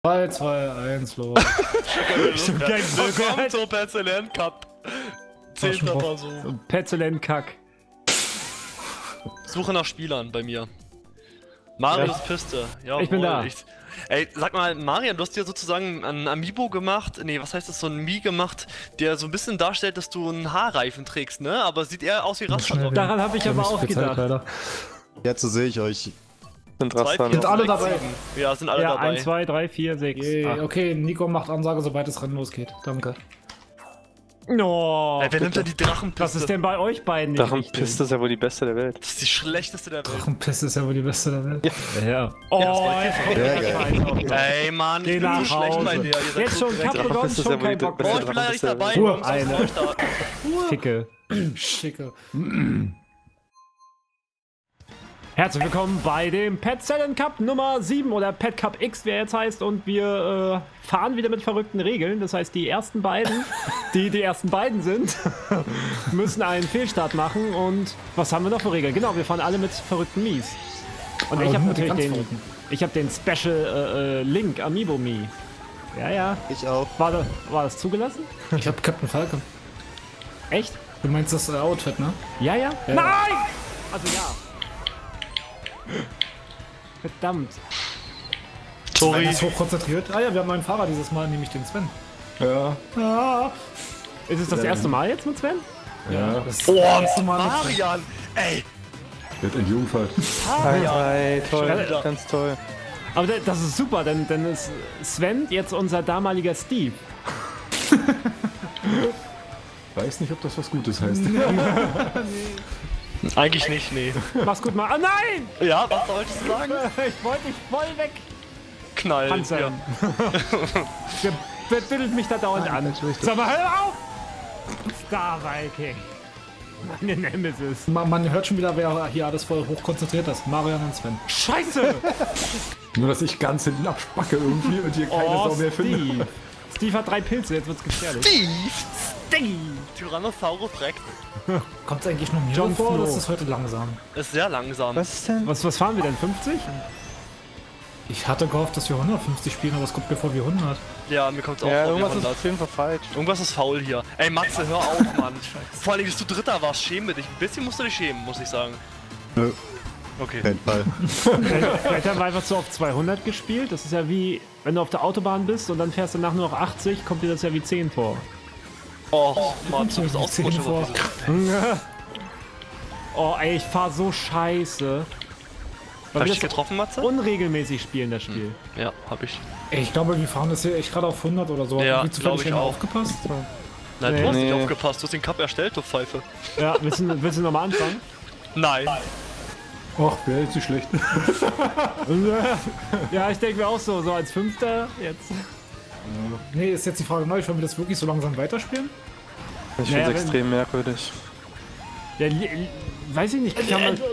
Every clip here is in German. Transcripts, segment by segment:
3, 2, 1, los. Willkommen zum Petzelen Cup. 10. Versuch. Petzelen Kack. Suche nach Spielern bei mir. Marius Piste. Ja, ich bin da. Ey, sag mal, Marian, du hast dir sozusagen ein Amiibo gemacht, nee, was heißt das, so ein Mii gemacht, der so ein bisschen darstellt, dass du einen Haarreifen trägst, ne? Aber sieht eher aus wie Rastan. Daran habe ich aber auch gedacht. Jetzt so sehe ich euch. Sind alle dabei? Ja, sind alle dabei. 1, 2, 3, 4, 6. Okay, Nico macht Ansage, sobald das Rennen losgeht. Danke. No, ey, wer nimmt denn die Drachenpiste? was ist denn bei euch beiden nicht Drachenpiste ist ja wohl die beste der Welt. Das ist die schlechteste der Welt. Drachenpiste ist ja wohl die beste der Welt. Ja. Oh, Ey, Mann, ich bin so schlecht bei dir. Jetzt schon Cup begonnen, schon kein Bock mehr. Oh, ich bin leider nicht dabei. Eine Ficke. Schicke. Herzlich willkommen bei dem Petzelen Cup Nummer 7 oder Pet Cup X, wie er jetzt heißt, und wir fahren wieder mit verrückten Regeln. Das heißt, die ersten beiden, die ersten beiden sind, müssen einen Fehlstart machen. Und was haben wir noch für Regeln? Genau, wir fahren alle mit verrückten Mies. Und ich habe natürlich den Special Link Amiibo Mii. Ja, ja. Ich auch. War das zugelassen? Ich hab Captain Falcon. Echt? Du meinst das Outfit, ne? Ja, ja. Ja. Nein! Also ja. Verdammt. Sorry. Ist hochkonzentriert. Ah ja, wir haben einen Fahrer dieses Mal, nämlich den Sven. Ja. Ah. Ist es das erste Mal jetzt mit Sven? Ja. Das ist Oh, das erste Mal mit Sven. Marian! Ey! Wird in Jungfall. Hi, toll, Ja. ganz toll. Aber das ist super, denn ist Sven jetzt unser damaliger Steve. Weiß nicht, ob das was Gutes heißt. Eigentlich nicht, nee. Mach's gut mal. Ah nein! Ja, was solltest du sagen? Ich wollte dich voll weg. Knall. Panzern. Der bittelt mich da dauernd an. Sag mal, hör auf! Star Viking. Meine Nemesis. Man hört schon wieder, wer hier alles voll hochkonzentriert ist. Marian und Sven. Scheiße! Nur, dass ich ganz hinten abspacke irgendwie und hier keine Sau mehr finde. Steve. Steve hat 3 Pilze, jetzt wird's gefährlich. Steve! Tyrannosaurus Rex. Kommt es eigentlich nur mir John vor, oder Flo. ist das heute langsam? Ist sehr langsam. Was ist denn? Was fahren wir denn? 50? Ich hatte gehofft, dass wir 150 spielen, aber es kommt mir vor wie 100. Ja, mir kommt's auch Ja, vor wie irgendwas ist 100. auf jeden Fall falsch. Irgendwas ist faul hier. Ey, Matze, hör auf, Mann. Vor allem, dass du Dritter warst, schäme dich. Ein bisschen musst du dich schämen, muss ich sagen. Nö, Okay. kein Fall. Vielleicht haben wir einfach so auf 200 gespielt. Das ist ja wie, wenn du auf der Autobahn bist und dann fährst du nach nur noch 80, kommt dir das ja wie 10 vor. Oh, Mann, du bist ausgerutscht. vor. Oh ey, ich fahr so scheiße. Weil Hab wir ich dich das getroffen, Matze? unregelmäßig spielen, das Spiel. Ja, hab ich. Ey, ich glaube, wir fahren das hier echt gerade auf 100 oder so. Ja, Haben wir zufällig glaub ich einer auch. aufgepasst? Nein, Nee. du hast nicht Nee. aufgepasst. Du hast den Cup erstellt, du Pfeife. Ja, willst du nochmal anfangen? Nein. Ach, wäre jetzt nicht schlecht. Ja, ich denke mir auch so als Fünfter jetzt. Nee, ist jetzt die Frage neu, wollen wir das wirklich so langsam weiterspielen? Ich Naja, finde es wenn- extrem merkwürdig. Ja, weiß ich nicht, kriegt man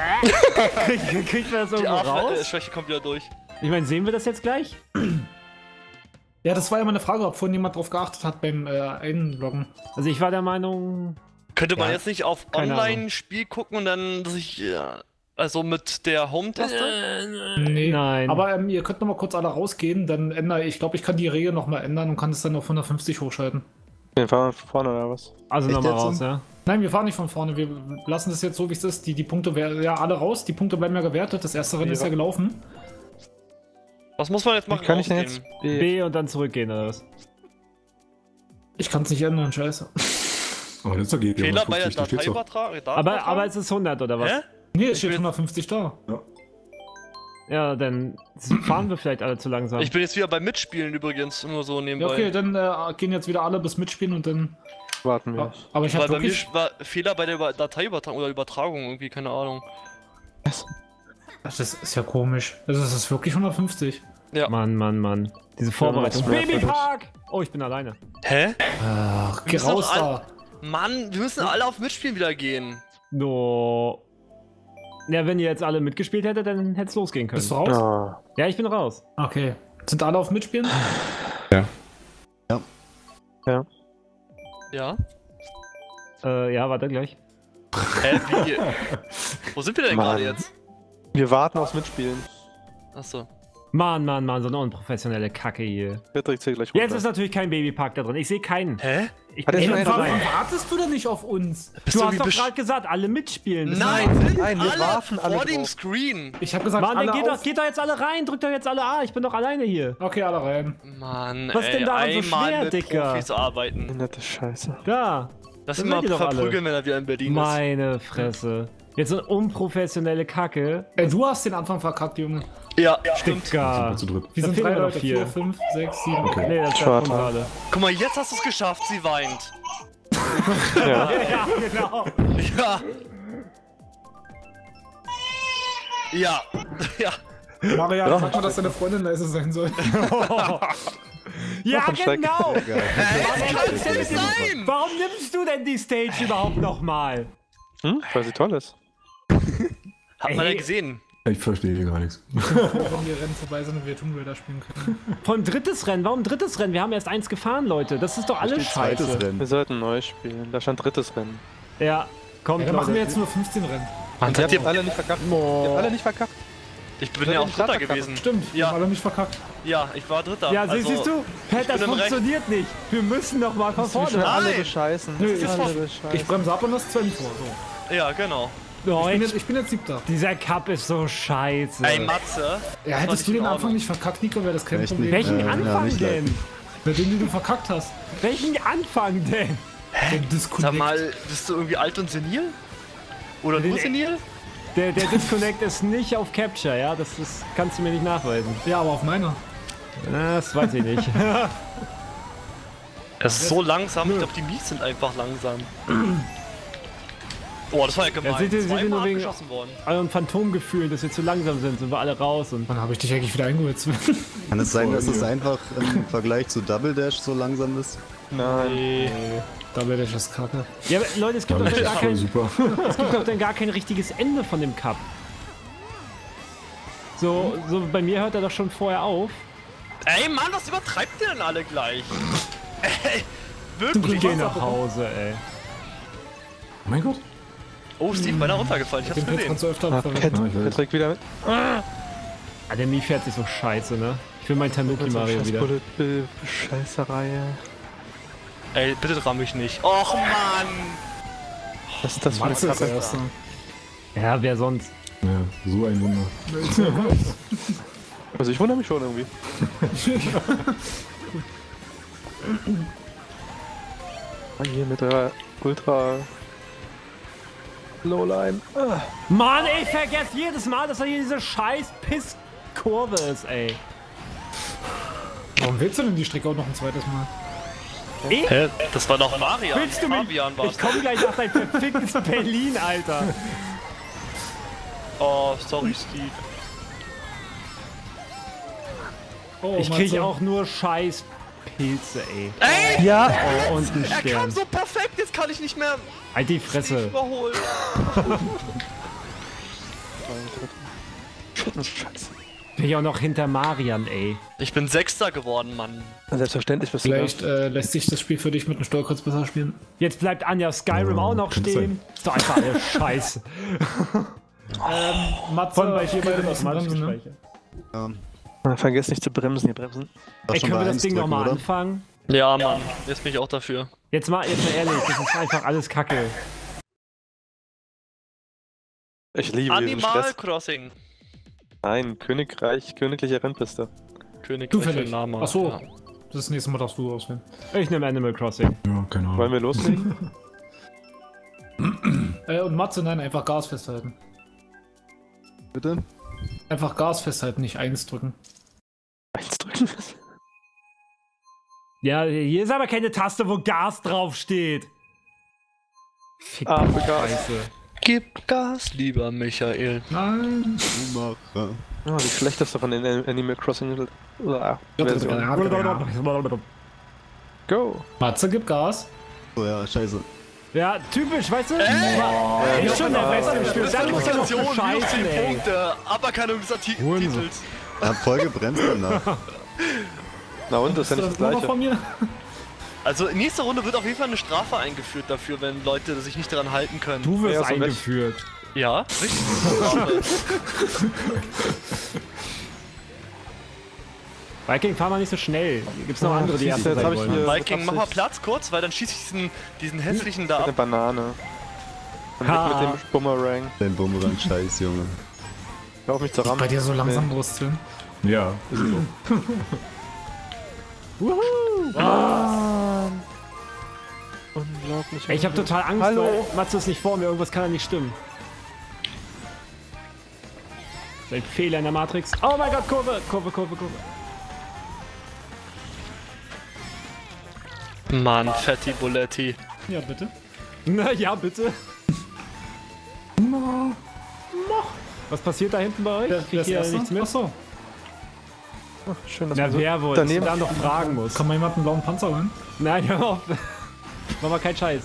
das Die irgendwo raus? Schwäche kommt wieder durch. Ich meine, sehen wir das jetzt gleich? Ja, das war ja meine Frage, ob vorhin jemand drauf geachtet hat beim Einloggen. Also ich war der Meinung, Könnte man Ja, jetzt nicht auf keine Online-Spiel gucken und dann sich, also mit der Home-Taste? Nee. nein. Aber ihr könnt noch mal kurz alle rausgehen, dann ändere ich glaube, ich kann die Regel noch mal ändern und kann es dann auf 150 hochschalten. Den fahren wir von vorne oder was? Also Echt nochmal jetzt? raus, ja. Nein, wir fahren nicht von vorne, wir lassen das jetzt so, wie es ist. Die Punkte werden ja alle raus, die Punkte bleiben ja gewertet, das erste Rennen ist ja gelaufen. Was muss man jetzt machen? Wie kann ich denn jetzt? Rausgehen? B und dann zurückgehen oder was? Ich kann es nicht ändern, scheiße. Aber das geht ja. Fehler bei der 150, da steht's doch. Dateiübertragung? Aber es ist 100 oder was? Hä? Nee, es steht 150 da. Ja, dann fahren wir vielleicht alle zu langsam. Ich bin jetzt wieder beim Mitspielen übrigens, nur so nebenbei. Ja, okay, dann gehen jetzt wieder alle bis mitspielen und dann. Warten wir. Aber ich Weil habe bei mir wirklich. war Fehler bei der Dateiübertragung oder Übertragung irgendwie, keine Ahnung. Das ist ja komisch. Also, das ist wirklich 150. Ja. Mann. Diese Vorbereitung. merkwürdig. Babypark! Oh, ich bin alleine. Hä? Ach, geh müssen doch raus da. Mann, wir müssen alle auf Mitspielen wieder gehen. No. Ja, wenn ihr jetzt alle mitgespielt hättet, dann hätte es losgehen können. Bist du raus? Ah, Ja, ich bin raus. Okay. Sind alle auf Mitspielen? Ja? Ja, warte gleich. Hä, wie? Wo sind wir denn Mann. gerade jetzt? wir warten aufs Mitspielen. Achso. Mann, so eine unprofessionelle Kacke hier. Der trägt hier gleich Jetzt runter. ist natürlich kein Babypark da drin. Ich sehe keinen. Hä? Ich Hat er bin schon nicht einen dabei. Warum wartest du denn nicht auf uns? Du hast wie doch besch- gerade gesagt, alle mitspielen. Das Nein, Nein, wir alle warten alle vor dem drauf. Screen. Ich habe gesagt, Mann, dann alle geht doch jetzt alle rein. Drückt doch jetzt alle A. Ich bin doch alleine hier. Okay, alle rein. Mann, Was ey, denn daran so einmal schwer, mit Dicker? Profis arbeiten. Behinderte Scheiße. Da. Lass Das ihn mal seid ihr doch alle. verprügeln, wenn er wieder in Berlin ist. Meine Fresse. Jetzt so eine unprofessionelle Kacke. Du hast den Anfang verkackt, Junge. Ja, stimmt. Dicker. Zu dritt. Wir Da sind fehlen 3 wir noch Leute, 4. 4, 5, 6, 7. Okay. Nee, das ist Schwarz. gerade. Guck mal, jetzt hast du es geschafft, sie weint. Ja. Ja, genau. Ja. Ja. Ja. Marian, sag mal, dass deine Freundin leise sein soll. Ja, ein Schreck. genau. Das kann es ja nicht sein. Warum nimmst du denn die Stage überhaupt nochmal? Weil sie toll ist. Hat man Ey. ja gesehen. Ich verstehe hier gar nichts. Wenn die Rennen vorbei sind und wir Tomb Raider spielen können. Von drittes Rennen. Warum drittes Rennen? Wir haben erst eins gefahren, Leute. Das ist doch alles scheiße. Wir Rennen. sollten neu spielen. Da stand drittes Rennen. Ja, kommt, Ja, dann machen wir Leute. jetzt nur 15 Rennen. Mann, Ihr habt alle nicht verkackt. Ihr habt alle nicht verkackt. ich bin ja auch Dritter gewesen. Stimmt, wir Ja. haben alle nicht verkackt. Ja, ich war Dritter. Ja, also, siehst du? Pat, das bin im Recht. funktioniert nicht. Wir müssen noch mal von vorne. Nein. Alle bescheißen. Nö, ich- Alle Ich bescheißen. bremse ab und das Sven vor. So. Ja, genau. Oh, Ich bin jetzt 7. dieser Cup ist so scheiße. Ey, Matze. Ja, das hättest du war den nicht in Anfang nicht verkackt, Nico, wäre das kein Echt Problem. nicht. Welchen Ja, Anfang nicht denn? Mit dem, den du verkackt hast. Welchen Anfang denn? Den Sag Disconnect. mal, bist du irgendwie alt und senil? Oder Den- nur senil? Der Disconnect ist nicht auf Capture, ja? Das kannst du mir nicht nachweisen. Ja, aber auf meiner. Das weiß ich nicht. Es ist so langsam. Ich glaube, die Mies sind einfach langsam. Boah, das war ja gemein. Ja, seht ihr nur Zweimal wegen- abgeschossen worden. Euren Phantomgefühlen, dass wir zu langsam sind, sind wir alle raus. Und Wann habe ich dich eigentlich wieder eingeholt, Sven? Kann es sein, dass es einfach im Vergleich zu Double Dash so langsam ist? Nein. Double Dash ist kacke. ja, aber Leute, es gibt, Ja, doch das dann ist gar voll kein, super. es gibt doch dann gar kein richtiges Ende von dem Cup. So bei mir hört er doch schon vorher auf. Ey, Mann, was übertreibt ihr denn alle gleich? Ey, Ich wirklich? geh nach Hause, ey. Oh mein Gott. Oh, Steve, beinahe runtergefallen. Ich hab's Den Pet gesehen. kannst du öfter Ah, verwenden. Pet, Ja, ich weiß. Pet trägt wieder mit. Ah, der Mii fährt sich so scheiße, ne? Ich will mein Tanuki Mario wieder. Scheißerei. Ey, bitte ramm mich nicht. Och, Mann. Was ist das für eine Matze ist der Kappe? Erste. Ja, wer sonst? Ja, so ein Wunder. Also ich wundere mich schon irgendwie. Hier mit der Ultra Lowline. Mann, ich vergesse jedes Mal, dass da hier diese scheiß Pisskurve ist, ey. Warum willst du denn die Strecke auch noch ein zweites Mal? Ich? Hä? Das war doch Marian. Willst du mich? Fabian war's. Ich komm gleich nach dein verficktes Berlin, Alter. Oh, sorry, Steve. Oh, Ich krieg Matze. auch nur scheiß Pilze, ey. Ey, Ja! Oh, und ein er kam Stern. so perfekt. Jetzt kann ich nicht mehr Halt die Steve Fresse. überholen. Scheiße. Bin ich auch noch hinter Marian, ey. Ich bin Sechster geworden, Mann. Selbstverständlich bist du Vielleicht lässt sich das Spiel für dich mit einem Steuerkreuz besser spielen. Jetzt bleibt Anja Skyrim auch noch könnte stehen. Ist doch einfach alles scheiße. Matze, Von bei hier bei den automatisch Bremsen, ne? gespeichert. da. Vergiss nicht zu bremsen, hier bremsen. War Ey, schon können wir bei das 1 Ding drücken, nochmal oder? anfangen? Ja, Mann. Jetzt bin ich auch dafür. Jetzt mal ehrlich, das ist einfach alles Kacke. Ich liebe diesen Animal Stress. Crossing. Nein, königliche Rennpiste. König Zufällig. Lama. Achso, Ja. das nächste Mal darfst du auswählen. Ich nehme Animal Crossing. Ja, keine Ahnung. Wollen wir loslegen? Und Matze, nein, einfach Gas festhalten. Bitte? Einfach Gas festhalten, nicht 1 drücken. Eins drücken. Ja, hier ist aber keine Taste, wo Gas draufsteht. Fick Ah, die für Gas. Scheiße. Gib Gas, lieber Michael. Nein. Macher. Oh, die schlechteste von den Animal Crossing. Go! Matze, gib Gas. Oh ja, scheiße. Ja, typisch, weißt du? Er ist schon der Beste im Spiel. Dann muss er noch bescheißen, ey. Punkte. Aberkennung des Titels. Er hat voll gebremst danach. Na und, das ist ja nicht das Nummer gleiche. von mir? Also in nächster Runde wird auf jeden Fall eine Strafe eingeführt dafür, wenn Leute sich nicht daran halten können. Du wirst Ja, so eingeführt. Ja, richtig. Strafe. Viking, fahr mal nicht so schnell. Hier gibt's noch andere, die siehst erst du, jetzt hab sein ich wollen. hier- Viking, mach mal Platz kurz, weil dann schieße ich diesen hässlichen da Eine ab. Banane. Und weg mit dem Bumerang. Dein Bumerang-Scheiß, Junge. Hör auf mich zu rammen. Bei dir so langsam brusteln. Ja, ist so. Unglaublich. Ey, ich hab total Angst, Hallo. weil Matze ist nicht vor mir, irgendwas kann da nicht stimmen. Das ist ein Fehler in der Matrix. Oh mein Gott, Kurve! Kurve. Mann, Fetti Buletti. Ja, bitte. Na ja, bitte. Was passiert da hinten bei euch? Ich krieg hier nichts mit. Achso, Schön, dass Na, wir so wer wohl? daneben. Da noch fragen muss. kann mal jemand einen blauen Panzer holen? Nein, hör auf. Mach mal keinen Scheiß.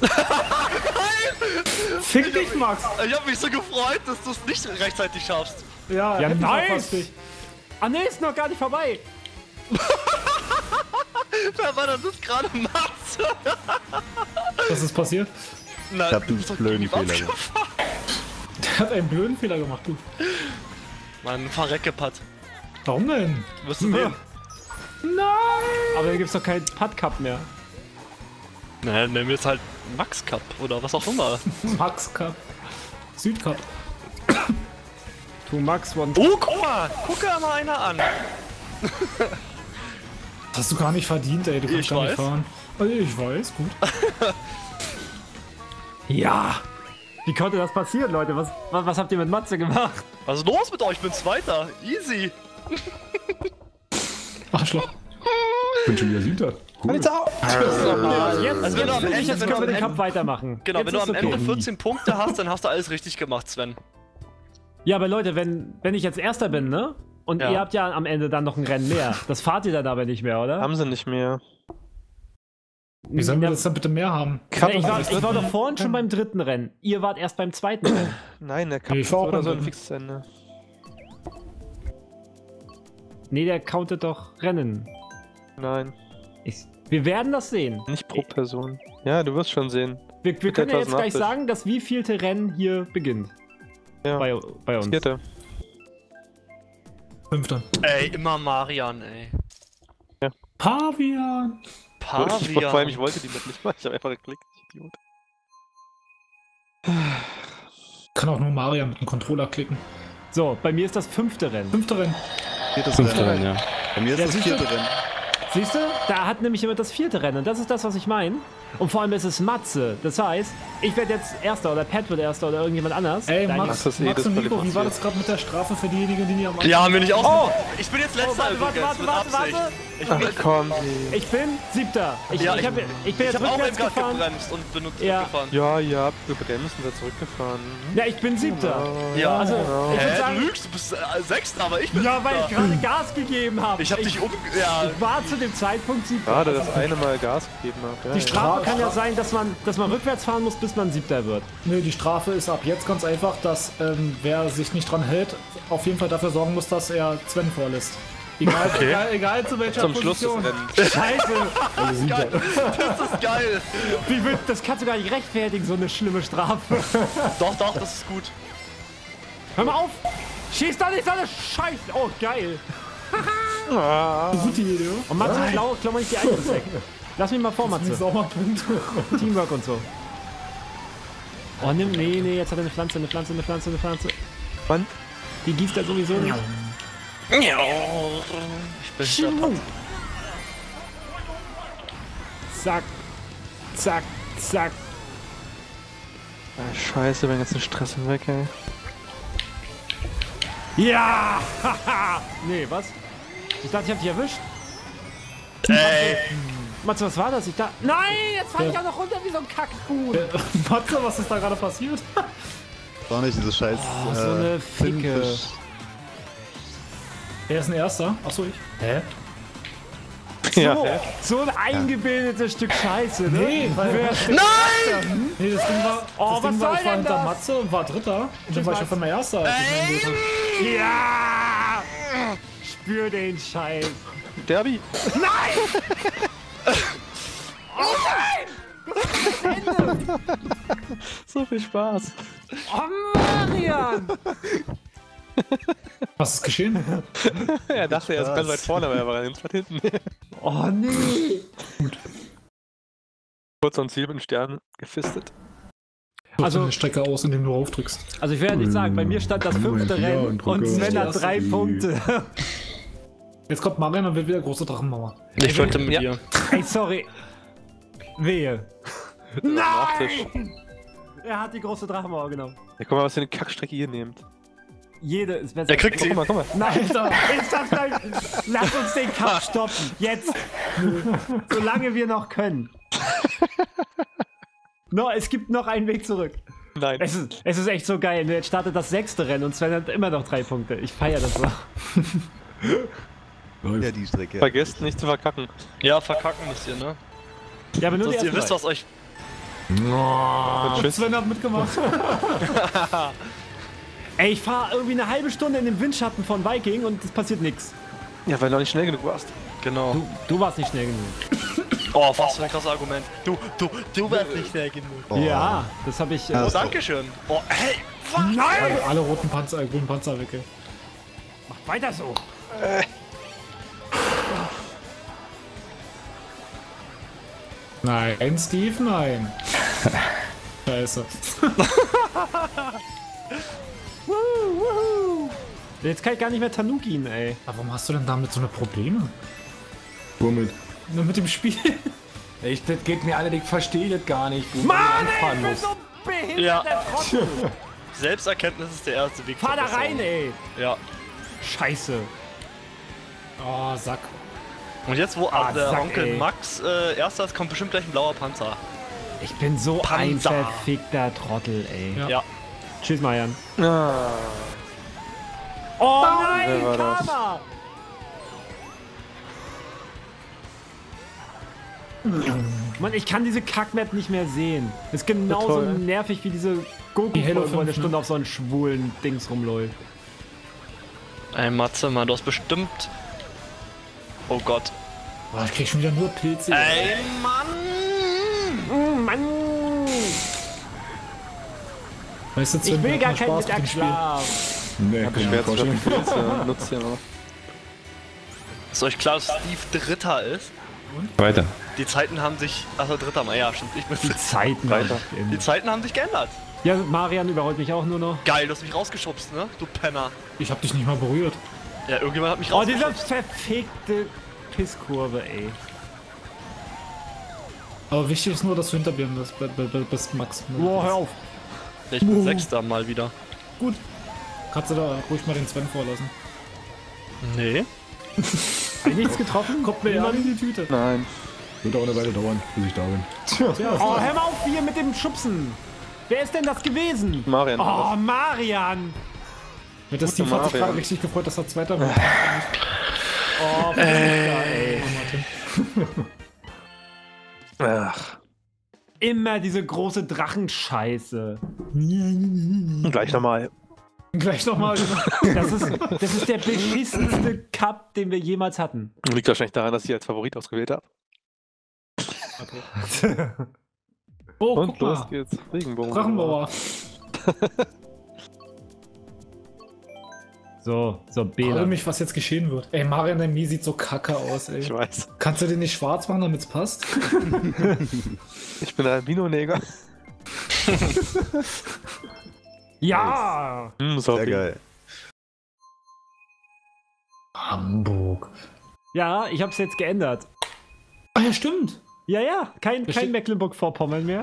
Fick dich, Max! Ich hab mich so gefreut, dass du es nicht rechtzeitig schaffst. Ja, Ja, hätte ich nice! verpasst dich. Ah ne, ist noch gar nicht vorbei. Wer war denn das gerade, Matze? Was ist passiert? Nein, Ich hab einen blöden Fehler gemacht. Der hat einen blöden Fehler gemacht, du. Mann, Verrecke-Putt. Warum denn? Wirst du sehen. Aber hier gibt's doch keinen Putt-Cup mehr. Naja, nennen wir es halt Max Cup oder was auch immer. Max Cup. Südcup. Two Max, one. Oh, guck dir mal einer an. Das hast du gar nicht verdient, ey. Du kannst Ich gar nicht weiß. fahren. Also, ich weiß, gut. Ja! Wie konnte das passieren, Leute? Was habt ihr mit Matze gemacht? Was ist los mit euch? Ich bin Zweiter. Easy. Arschloch. Ich bin schon wieder Siebter. Cool. Jetzt, Also wenn du am finde ich, Ende- jetzt wenn können wir du den am Cup weitermachen. Genau, Jetzt wenn du ist am Ende okay. 14 Punkte hast, dann hast du alles richtig gemacht, Sven. Ja, aber Leute, wenn ich jetzt Erster bin, ne? Und Ja. ihr habt ja am Ende dann noch ein Rennen mehr. Das fahrt ihr dann aber nicht mehr, oder? Haben sie nicht mehr. Wie sollen wir das dann bitte mehr haben? Ja, ich war doch vorhin schon beim dritten Rennen. Ihr wart erst beim zweiten Rennen. Nein, der Cup Ich ist war auch oder beim so ein dritten. fixes Ende. Nee, der countet doch Rennen. Nein, Wir werden das sehen. nicht pro Person. Ja, du wirst schon sehen. Wir können ja etwas jetzt gleich Nachsicht. sagen, dass wievielte Rennen hier beginnt. Ja. Bei uns. Vierte. 5. Ey, immer Marian, ey. Pavian. Vor allem, ich Pavian. wollte die mit nicht mal. Ich habe einfach geklickt. Ich Idiot. Kann auch nur Marian mit dem Controller klicken. So, bei mir ist das 5. Rennen. 5. Rennen. Viertes Rennen. Ja. Bei mir ist Ja, das siehst du? 4. Rennen. Siehst du? Da hat nämlich jemand das 4. Rennen. Und das ist das, was ich meine. Und vor allem ist es Matze. Das heißt, ich werde jetzt Erster oder Pat wird Erster oder irgendjemand anders. Ey, Dein- Max, das eh Max und Nico, wie disqualifiziert. war das gerade mit der Strafe für diejenigen, die nie am Anfang... Ja, bin ich auch. Oh! Ich bin jetzt letzter warte, übrigens, warte, mit warte, Absicht. warte. Ich bin, Ach komm. Ich bin 7. Ich bin ich jetzt hab auch eben rückwärts gerade gefahren. gebremst und bin Ja. zurückgefahren. Ja, ihr habt gebremst und seid zurückgefahren. Ja, ich bin 7. Ja. Also, ich würde Du sagen, lügst, du bist Sechster, aber ich bin ja, weil ich Siebter. gerade Gas gegeben habe. Ich hab dich ja, Ich war zu dem Zeitpunkt 7. Gerade das eine Mal Gas gegeben habt. Ja, Die ja. Strafe kann ja sein, dass man rückwärts fahren muss, bis man 7. wird. Nö, die Strafe ist ab jetzt ganz einfach, dass wer sich nicht dran hält, auf jeden Fall dafür sorgen muss, dass er Sven vorlässt. Egal zu welcher Zum Schluss des Position. Rennens. Scheiße, geil. Das ist geil. das kannst du gar nicht rechtfertigen, so eine schlimme Strafe. Doch, das ist gut. Hör mal auf! Schieß doch nicht so eine Scheiße! Oh, geil! Gute Idee. Und Matze, klau mal nicht die Items weg. Lass mich mal vor, Das ist Matze. auch mal Punkt. Teamwork und so. Oh, nee, jetzt hat er eine Pflanze. Wann? Die gießt er sowieso nicht. Ich bin der Zack. Zack. Ah, scheiße, wenn jetzt ein Stress hinweg, ey. Ja! Haha! Nee, was? Ich dachte, ich hab dich erwischt. Ey, Matze, was war das? Ich dachte. Nein! Jetzt fall ich auch noch runter wie so ein Kackhuhn! Matze, was ist da gerade passiert? War nicht diese scheiß. so eine Ficke. Finnfisch. Wer ist ein Erster? Achso, ich. Hä? Ja. So ein eingebildetes Stück Scheiße, ne? Nee, weil... nein! Nee, das Ding war... Oh, das Ding was war, soll ich war denn hinter das? Matze und war Dritter. Und dann war ich auf einmal Erster. als ich meinen Weg Ja! Spür den Scheiß. Derby. Nein! So viel Spaß. Oh, Marian! Was ist geschehen? Er dachte, er ist ganz weit vorne, aber er war ganz weit hinten. Oh nee. Kurz am Ziel mit dem Stern gefistet. Also eine Strecke aus, indem du aufdrückst. Also ich werde nicht sagen, bei mir stand das 5. Rennen und Sven hat 3 Punkte. Jetzt kommt Marian und will wieder große Drachenmauer. Ich wollte mit dir. Ey, sorry. Wehe. Nachtisch. Er hat die große Drachenmauer genommen. Ja, guck mal, was für eine Kackstrecke ihr nehmt. Jede ist besser. Er kriegt sie. Guck mal. Nein, ich darf gleich. Lass uns den Cup stoppen. Jetzt. Solange wir noch können. No, es gibt noch einen Weg zurück. Nein. Es ist echt so geil. Jetzt startet das 6. Rennen und Sven hat immer noch 3 Punkte. Ich feiere das so. Ja, die Strecke. Vergesst nicht zu verkacken. Ja, verkacken müsst ihr, ne? Ja, aber nur Sonst die ihr wisst, ersten was euch... Tschüss. Sven hat mitgemacht. Ey, ich fahre irgendwie eine halbe Stunde in dem Windschatten von Viking und es passiert nichts. Ja, weil du noch nicht schnell genug warst. Genau. Du warst nicht schnell genug. Oh, was für ein krasses Argument. Du warst nicht schnell genug. Oh. Ja, das habe ich. Oh, dankeschön. Oh, hey, was? Nein! Alle roten Panzer, grünen Panzer weg, ey. Mach weiter so. Nein, Steve, nein. Scheiße. Jetzt kann ich gar nicht mehr Tanukien, ey. Aber warum hast du denn damit so eine Probleme? Womit? Nur mit dem Spiel? Echt, das geht mir alle, ich verstehe das gar nicht. Wo Mann, man ey, ich anfahren bin muss. so behindert, Ja. der Trottel. Selbsterkenntnis ist der erste Weg. Fahr da zur rein, Besserung. ey. Ja. Scheiße. Oh, Sack. Und jetzt, wo Ah, der Sack, Onkel ey. Max erster ist, kommt bestimmt gleich ein blauer Panzer. Ich bin so ein Panzer. verfickter Trottel, ey. Ja. Ja. Tschüss, Marian. Ah. Oh nein, Wer war das? Karma! Mann, ich kann diese Kackmap nicht mehr sehen. Ist genauso Toll. nervig wie diese Die Goku, Halo wo eine 5, Stunde ne? auf so einen schwulen Dings rumläuft. Ey, Matze, Mann, du hast bestimmt... Oh Gott. Oh, ich krieg schon wieder nur Pilze. Ey, Mann! Mann! Weißt du, Ich Sven, will wir gar hatten keinen Spaß mit dem Spiel. Mittagsschlaf. Nee, kann ich mir Schwer zu vorstellen. schaffen. Nutzt ja noch. Ist euch klar, dass Steve Dritter ist? Weiter. Die Zeiten haben sich... Achso, Dritter mal, ja, stimmt. Ich bin Die Zeiten. Weiter. Die Zeiten haben sich geändert. Ja, Marian überholt mich auch nur noch. Geil, du hast mich rausgeschubst, ne? Du Penner. Ich hab dich nicht mal berührt. Ja, irgendjemand hat mich Oh, diese rausgeschubst. verfickte Pisskurve, ey. Aber wichtig ist nur, dass du hinter mir bist, Max. Boah, hör auf. Ich bin Sechster mal wieder. Gut. Kannst du da ruhig mal den Sven vorlassen. Nee. Hab ich nichts getroffen? Kommt mir immer in die Tüte. Nein. Wird auch eine Weile dauern, bis ich da bin. Oh, hör mal auf hier mit dem Schubsen. Wer ist denn das gewesen? Marian. Oh, Marian. Mit der Steve hat sich Marian. gerade richtig gefreut, dass er Zweiter war. Oh, ey. Ach. Immer diese große Drachenscheiße. Gleich nochmal. Gleich nochmal. Das ist der beschissenste Cup, den wir jemals hatten. Liegt wahrscheinlich daran, dass ich als Favorit ausgewählt habe. Oh, Und guck los mal. geht's. Regenbogen. Drachenbauer. So, Frage Bela. mich, was jetzt geschehen wird. Ey, Marian, dein Mii sieht so kacke aus, ey. Ich weiß. Kannst du den nicht schwarz machen, damit's passt? Ich bin ein Albino-Neger. Ja! So Sehr geil. Hamburg. Ja, ich hab's jetzt geändert. Ah ja, stimmt. Ja, kein steht- Mecklenburg-Vorpommern mehr.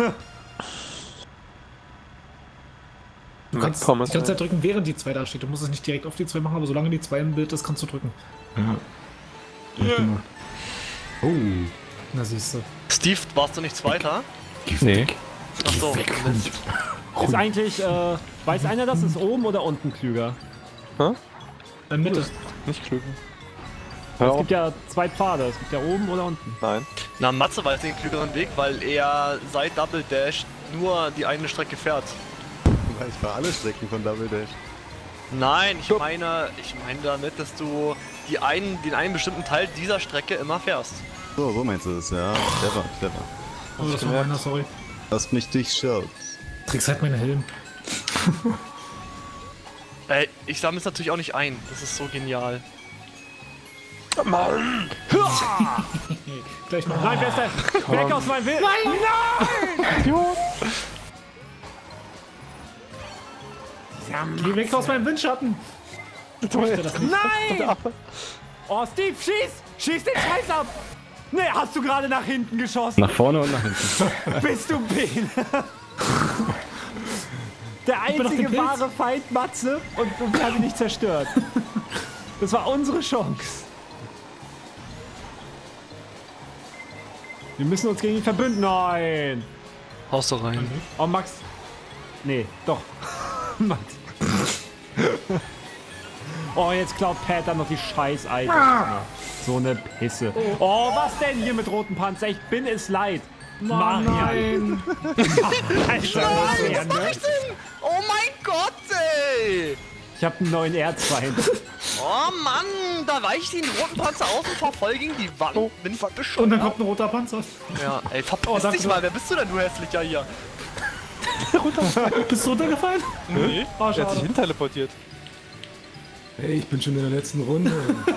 Du kannst Pommes, die ganze Zeit drücken, während die 2 da steht. Du musst es nicht direkt auf die 2 machen, aber solange die 2 im Bild ist, kannst du drücken. Ja. Oh. Na siehst du. Steve, warst du nicht Zweiter? Nee. Achso. Ist eigentlich, weiß einer das? Ist oben oder unten klüger? Mitte. Nicht klug. Hör Es auf. gibt ja 2 Pfade. Es gibt ja oben oder unten. Nein. Na, Matze weiß den klügeren Weg, weil er seit Double Dash nur die eine Strecke fährt. Ich fahre alle Strecken von Double Dash. Nein, ich meine damit, dass du den einen bestimmten Teil dieser Strecke immer fährst. So meinst du das, ja. Clever. Oh, das war meiner, sorry. Lass mich durchschaut. Tricks halt meinen Helm. Ey, ich sammle es natürlich auch nicht ein. Das ist so genial. Mann! Gleich noch. Nein, wer ist der? Weg aus meinem Weg! Nein! Geh weg aus meinem Windschatten. Ich möchte das nicht. Nein! Oh, Steve, schieß! Schieß den Scheiß ab! Nee, hast du gerade nach hinten geschossen? Nach vorne und nach hinten. Bist du Biene? Der einzige wahre Feind, Matze, und wir haben ihn nicht zerstört. Das war unsere Chance. Wir müssen uns gegen ihn verbünden. Nein! Haust du rein. Oh, Max. Nee, doch. Max. Oh, jetzt klaut Pat dann noch die Scheiß-Items. So eine Pisse. Oh, was denn hier mit rotem Panzer? Ich bin es leid. Marian. Alter, Marian, Was mach ich denn? Oh mein Gott, ey! Ich hab einen neuen Erzfeind. Oh Mann, da weicht den roten Panzer aus und fahr voll gegen die Wand. Bin ich bescheuert? Und dann kommt ein roter Panzer. Ja, ey, verpiss dich mal. Wer bist du denn, du hässlicher hier? Bist du runtergefallen? Nee. Oh, Der hat sich schade. hin teleportiert. Hey, ich bin schon in der letzten Runde.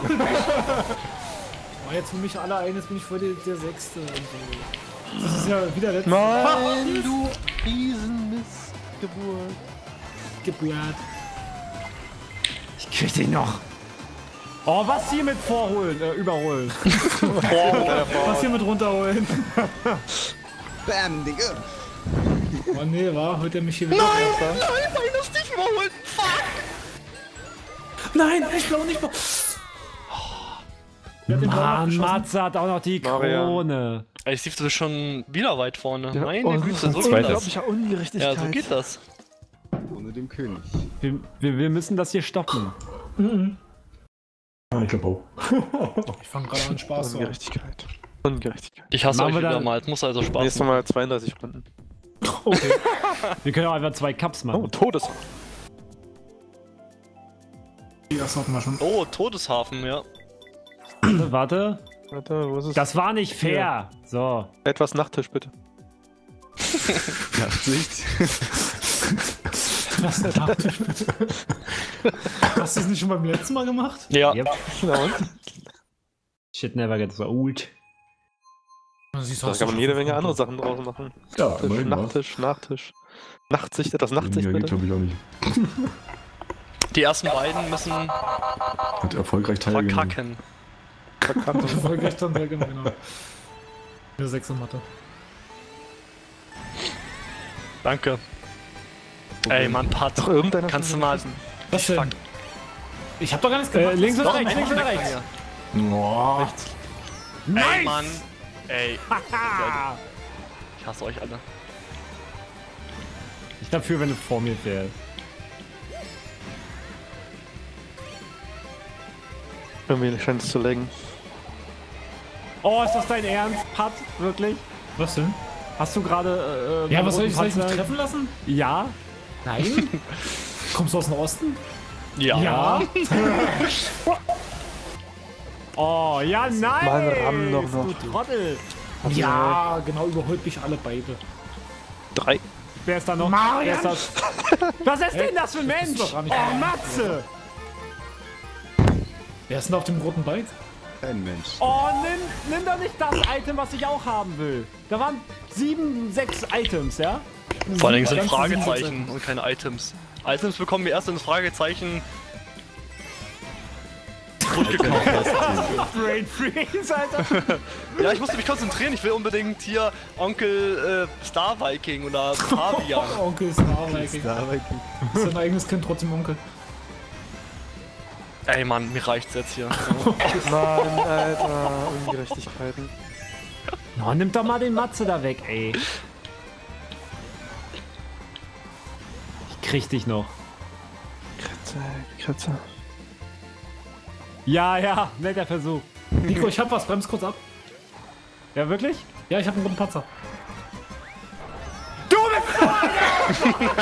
Oh, jetzt nehmen mich alle ein, jetzt bin ich voll der Sechste. Und so. Das ist ja wieder letzte Nein, du Riesenmissgeburt. Geburt. Ich krieg dich noch. Oh, was hier mit Vorholen, überholen. Was hier mit runterholen? Bam, Digga. Oh nee, hört er mich hier wieder? Nein, weil du Steve überholt. Fuck! Nein, ich glaube nicht. Wer hat den Ball noch Mann, geschossen? Matze hat auch noch die Marian. Krone. Ey, Steve, du bist schon wieder weit vorne. Meine oh, Güte, so geht das. unglaublicher Ungerechtigkeit. Ja, so geht das. Ohne den König. Wir müssen das hier stoppen. Ich glaube auch. Ich fange gerade an Spaß zu haben. Ungerechtigkeit. Ungerechtigkeit. Ich hasse Machen euch wir wieder dann- mal. Es muss also Spaß Nächstes machen. Mal 32 Runden. Wir können auch einfach 2 Cups Oh, machen. Todeshaft. Das hatten wir schon. Oh, Todeshafen, ja. Warte. Warte, wo ist es? Das war nicht fair. So. Etwas Nachttisch, bitte. Nachtsicht. Was der Nachtisch bitte? Hast du das nicht schon beim letzten Mal gemacht? Ja. Yep. Na und? Shit never gets old. Da kann man jede Menge andere Sachen draus machen. Ja, Tisch, immerhin was. Nachtisch, Nachtisch. Nachtsicht, etwas Nachtsicht, Ja, geht bitte. glaube ich auch nicht. Die ersten beiden müssen Hat erfolgreich teilgenommen. verkacken. Voll gestern, sehr genau. Eine 6 in Mathe. Danke. Ey, Mann, Pat. Doch irgendeiner Kannst du von mal... uns wissen. Was Fuck. denn? Ich hab doch gar nichts gemacht. Links oder Doch, rechts, links oder rechts. Oh, Rechts. Ey, Mann. Ey, ich hasse euch alle. Ich dafür, wenn du vor mir fährst. Irgendwie scheint es zu laggen. Oh, ist das dein Ernst, Pat? Wirklich? Was denn? Hast du gerade. Ja, meinen was soll ich roten mich Panzer- treffen lassen? Ja? Nein. Kommst du aus dem Osten? Ja. Oh, ja, nein! Mann, ramm doch noch. Du Trottel! Ja, genau, überholt mich alle beide. 3. Wer ist da noch? Marian! Wer ist das? Was ist denn das für ein Mensch? doch gar nicht Oh, wahr. Matze! Wer ist denn auf dem roten Bike? Kein Mensch. Oh, nimm doch nicht das Item, was ich auch haben will. Da waren 7, 6 Items, ja? Vor allem sind Ganze Fragezeichen und keine Items. Items bekommen wir erst in Fragezeichen. Brain Freeze, Alter! Ja, ich musste mich konzentrieren. Ich will unbedingt hier Onkel Star Viking oder Fabian. Onkel Star Viking. Ist sein eigenes Kind trotzdem Onkel. Ey, Mann, mir reicht's jetzt hier. Mann, Alter. Ungerechtigkeiten. Oh, nimm doch mal den Matze da weg, ey. Ich krieg dich noch. Kretze. Ja, netter Versuch. Nico, ich hab was, bremst kurz ab. Ja, wirklich? Ja, ich hab einen roten Patzer. Du bist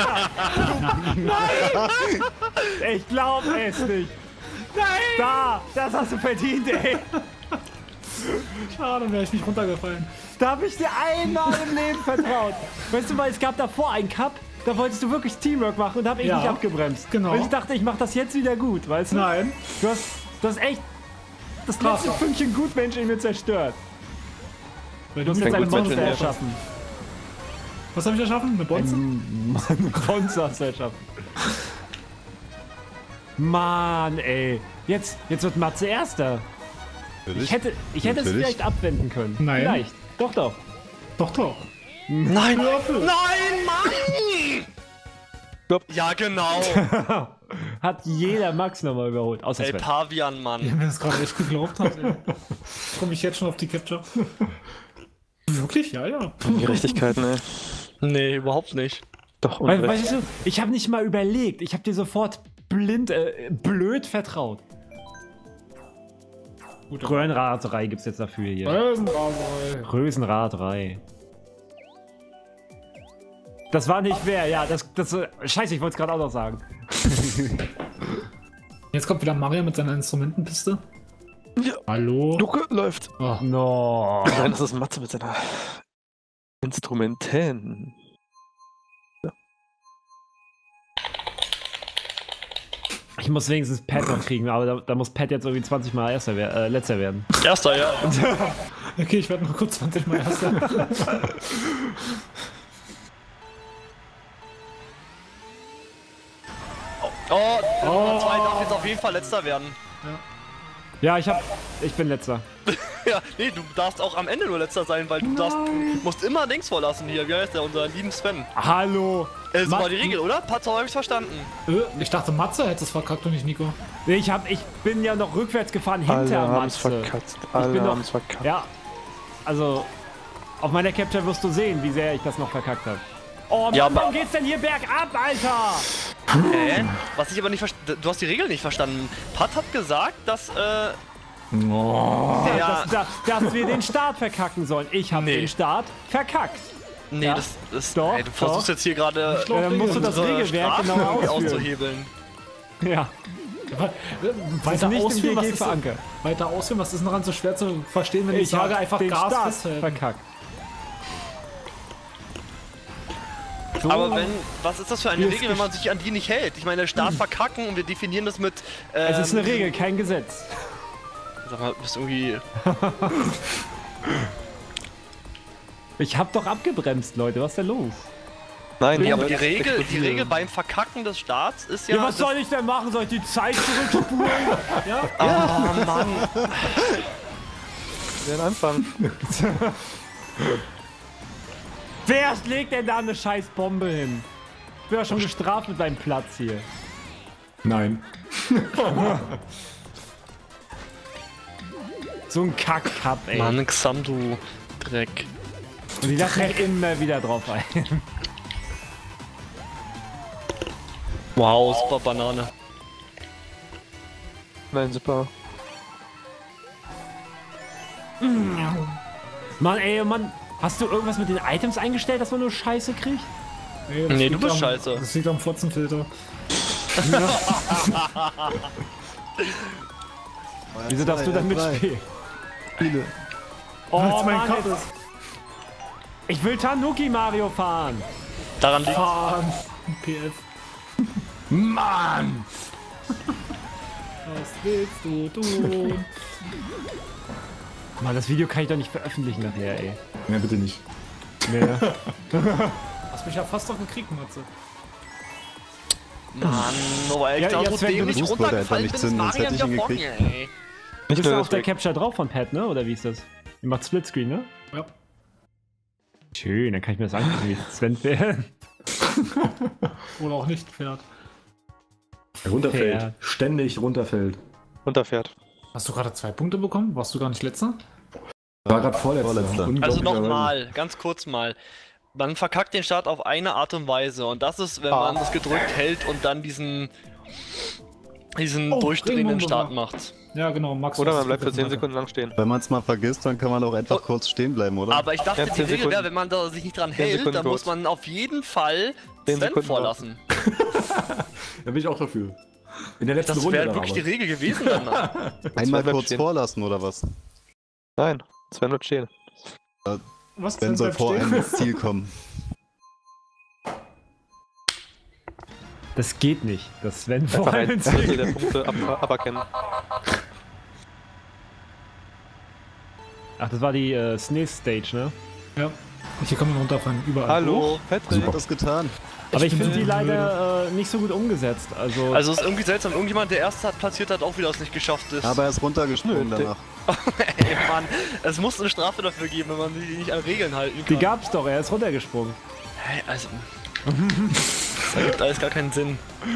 Nein! Ich glaub es nicht. Nein! Das hast du verdient, ey. Schade, wäre ich nicht runtergefallen. Da hab ich dir einmal im Leben vertraut. Weißt du, weil es gab davor einen Cup, da wolltest du wirklich Teamwork machen und hab ich Ja, nicht abgebremst. genau. Und ich dachte, ich mach das jetzt wieder gut, weißt du? Nein. Du hast echt das Krass. letzte Fünkchen Gutmensch in mir zerstört. Weil Du du musst mir jetzt ein Gutmensch Monster in dir. erschaffen. Was habe ich erschaffen? Eine Bonze? Ein Monster hast du erschaffen. Mann, ey. Jetzt wird Matze Erster. Ich hätte es Natürlich. vielleicht abwenden können. Nein. Vielleicht. Doch, doch. Doch, doch. Nein! Würfel. Nein, Mann! Stopp. Ja, genau. Hat jeder Max nochmal überholt. Außer Ey, Sven. Pavian, Mann. Ja, mir das gerade echt geglaubt hat, ey. Komme ich jetzt schon auf die Capture? Wirklich? Ja, ja. Gerechtigkeiten, ey. Nee, überhaupt nicht. Doch, Weil, unrecht. weißt du, ich habe nicht mal überlegt. Ich habe dir sofort blöd vertraut. Gut, Röhrenraterei gibt's jetzt dafür hier. Rösenraserei. Rösenraterei. Das war nicht wer, ja, scheiße, ich wollte es gerade auch noch sagen. Jetzt kommt wieder Mario mit seiner Instrumentenpiste. Ja. Hallo? Luke läuft. Oh. No. Nein, das ist Matze mit seiner Instrumenten. Ich muss wenigstens Pat noch kriegen, aber da muss Pat jetzt irgendwie 20 Mal letzter werden. Erster, ja. Okay, ich werde noch kurz 20 Mal erster. Nummer 2 darf jetzt auf jeden Fall letzter werden. Ja, ich bin letzter. Ja, nee, du darfst auch am Ende nur letzter sein, weil du musst immer links vorlassen hier. Wie heißt der, unser lieben Sven? Hallo. Das war die Regel, oder? Patzer, hab ich's verstanden. Ich dachte, Matze hätte es verkackt und nicht Nico. Nee, ich bin ja noch rückwärts gefahren Alle hinter haben's Matze. verkackt. bin Alle noch- haben's verkackt. Ja, also auf meiner Capture wirst du sehen, wie sehr ich das noch verkackt habe. Oh Mann, Ja, aber- warum geht's denn hier bergab, Alter? Was ich aber nicht verstanden. Du hast die Regel nicht verstanden. Pat hat gesagt, dass, Dass wir den Start verkacken sollen. Ich habe Nee. den Start verkackt. Nee, Ja. das Doch, ey, du versuchst doch. jetzt hier gerade Ja, dann musst du das unsere Regelwerk Strafen genau irgendwie ausführen. auszuhebeln. Ja, Weiter nicht im ausführen, was GG ist verankert. weiter ausführen, was ist denn daran so schwer zu verstehen, wenn ich Ich sage, habe einfach den Gas Start festhalten. verkackt. So. Aber was ist das für eine Hier ist Regel, wenn man sich an die nicht hält? Ich meine, Start verkacken und wir definieren das mit. Es ist eine Regel, kein Gesetz. Sag mal, du bist irgendwie. Ich hab doch abgebremst, Leute. Was ist denn los? Nein, Ja, aber Leute, die Regel explodieren. beim Verkacken des Starts ist Ja, ja. was soll ich denn machen? Soll ich die Zeit zurückspulen? Oh Mann. Den Anfang. Wer legt denn da eine scheiß Bombe hin? Ich bin ja schon gestraft mit deinem Platz hier. Nein. So ein Kack-Cup, ey. Mann, Xam, du Dreck. Und die lassen mich immer wieder drauf ein. Wow, super Banane. Nein, super. Mann, ey, Mann. Hast du irgendwas mit den Items eingestellt, dass man nur Scheiße kriegt? Nee, das Nee, liegt du bist scheiße. Das liegt am Fotzenfilter. Wieso darfst du dann mitspielen? Viele. Oh, Weil's mein Mann, Cup jetzt- ich will Tanuki Mario fahren. Daran liegt. Fahren. PF. Mann! Was willst du tun? Mann, das Video kann ich doch nicht veröffentlichen nachher, ey. Ja, bitte nicht. Nee. Hast mich ja fast doch gekriegt, Matze. Mann, aber echt, Ja, da jetzt, so wenn du dämlich Fuß wollte runtergefallen einfach bin, nicht ist zünden, Mario sonst hätte ich wieder ihn vor gekriegt. mir, ey. Nicht Bist du nur auf der deswegen. Capture drauf von Pat, ne? Oder wie ist das? Ihr macht Splitscreen, ne? Ja. Schön, dann kann ich mir das angucken, wie Sven fährt. Oder auch nicht, Pferd. Runterfällt. Fair. Ständig runterfällt. Runterfährt. Hast du gerade 2 Punkte bekommen? Warst du gar nicht letzter? War gerade Vorletzter. Vorletzter. Also Unglaublicherweise. nochmal, ganz kurz mal. Man verkackt den Start auf eine Art und Weise und das ist, wenn man das gedrückt hält und dann diesen durchdrehenden Ringmund Start war. macht. Ja, genau. Max, Oder du man hast bleibt für 10 vergessen, Sekunden lang stehen. Wenn man es mal vergisst, dann kann man auch einfach kurz stehen bleiben, oder? Aber ich dachte, Ja, die 10 Regel wäre, Sekunden. wenn man da sich nicht dran 10 hält, Sekunden dann muss kurz. man auf jeden Fall 10 Sven Sekunden vorlassen. Da bin ich auch dafür. In der letzten Das Runde wäre dann wirklich die aber. Regel gewesen dann. Einmal bleibt kurz stehen. vorlassen, oder was? Nein, Sven wird stehen. Was Sven soll bleibt vor stehen? einem ins Ziel kommen. Das geht nicht. Das Sven Einfach vor ein allem Drittel der Punkte aberkennen. Ach, das war die SNES-Stage, ne? Ja. Hier kann man runterfallen, überall. Hallo, Patrick. Hat das getan. Aber ich bin finde die so leider nicht so gut umgesetzt. Also, Also ist irgendwie seltsam, irgendjemand, der erst hat platziert hat, auch wieder es nicht geschafft ist. Aber er ist runtergesprungen Nö, danach. Ey Mann, es muss eine Strafe dafür geben, wenn man sich nicht an Regeln halten kann. die gab's doch, er ist runtergesprungen. Hey, also... das ergibt alles gar keinen Sinn.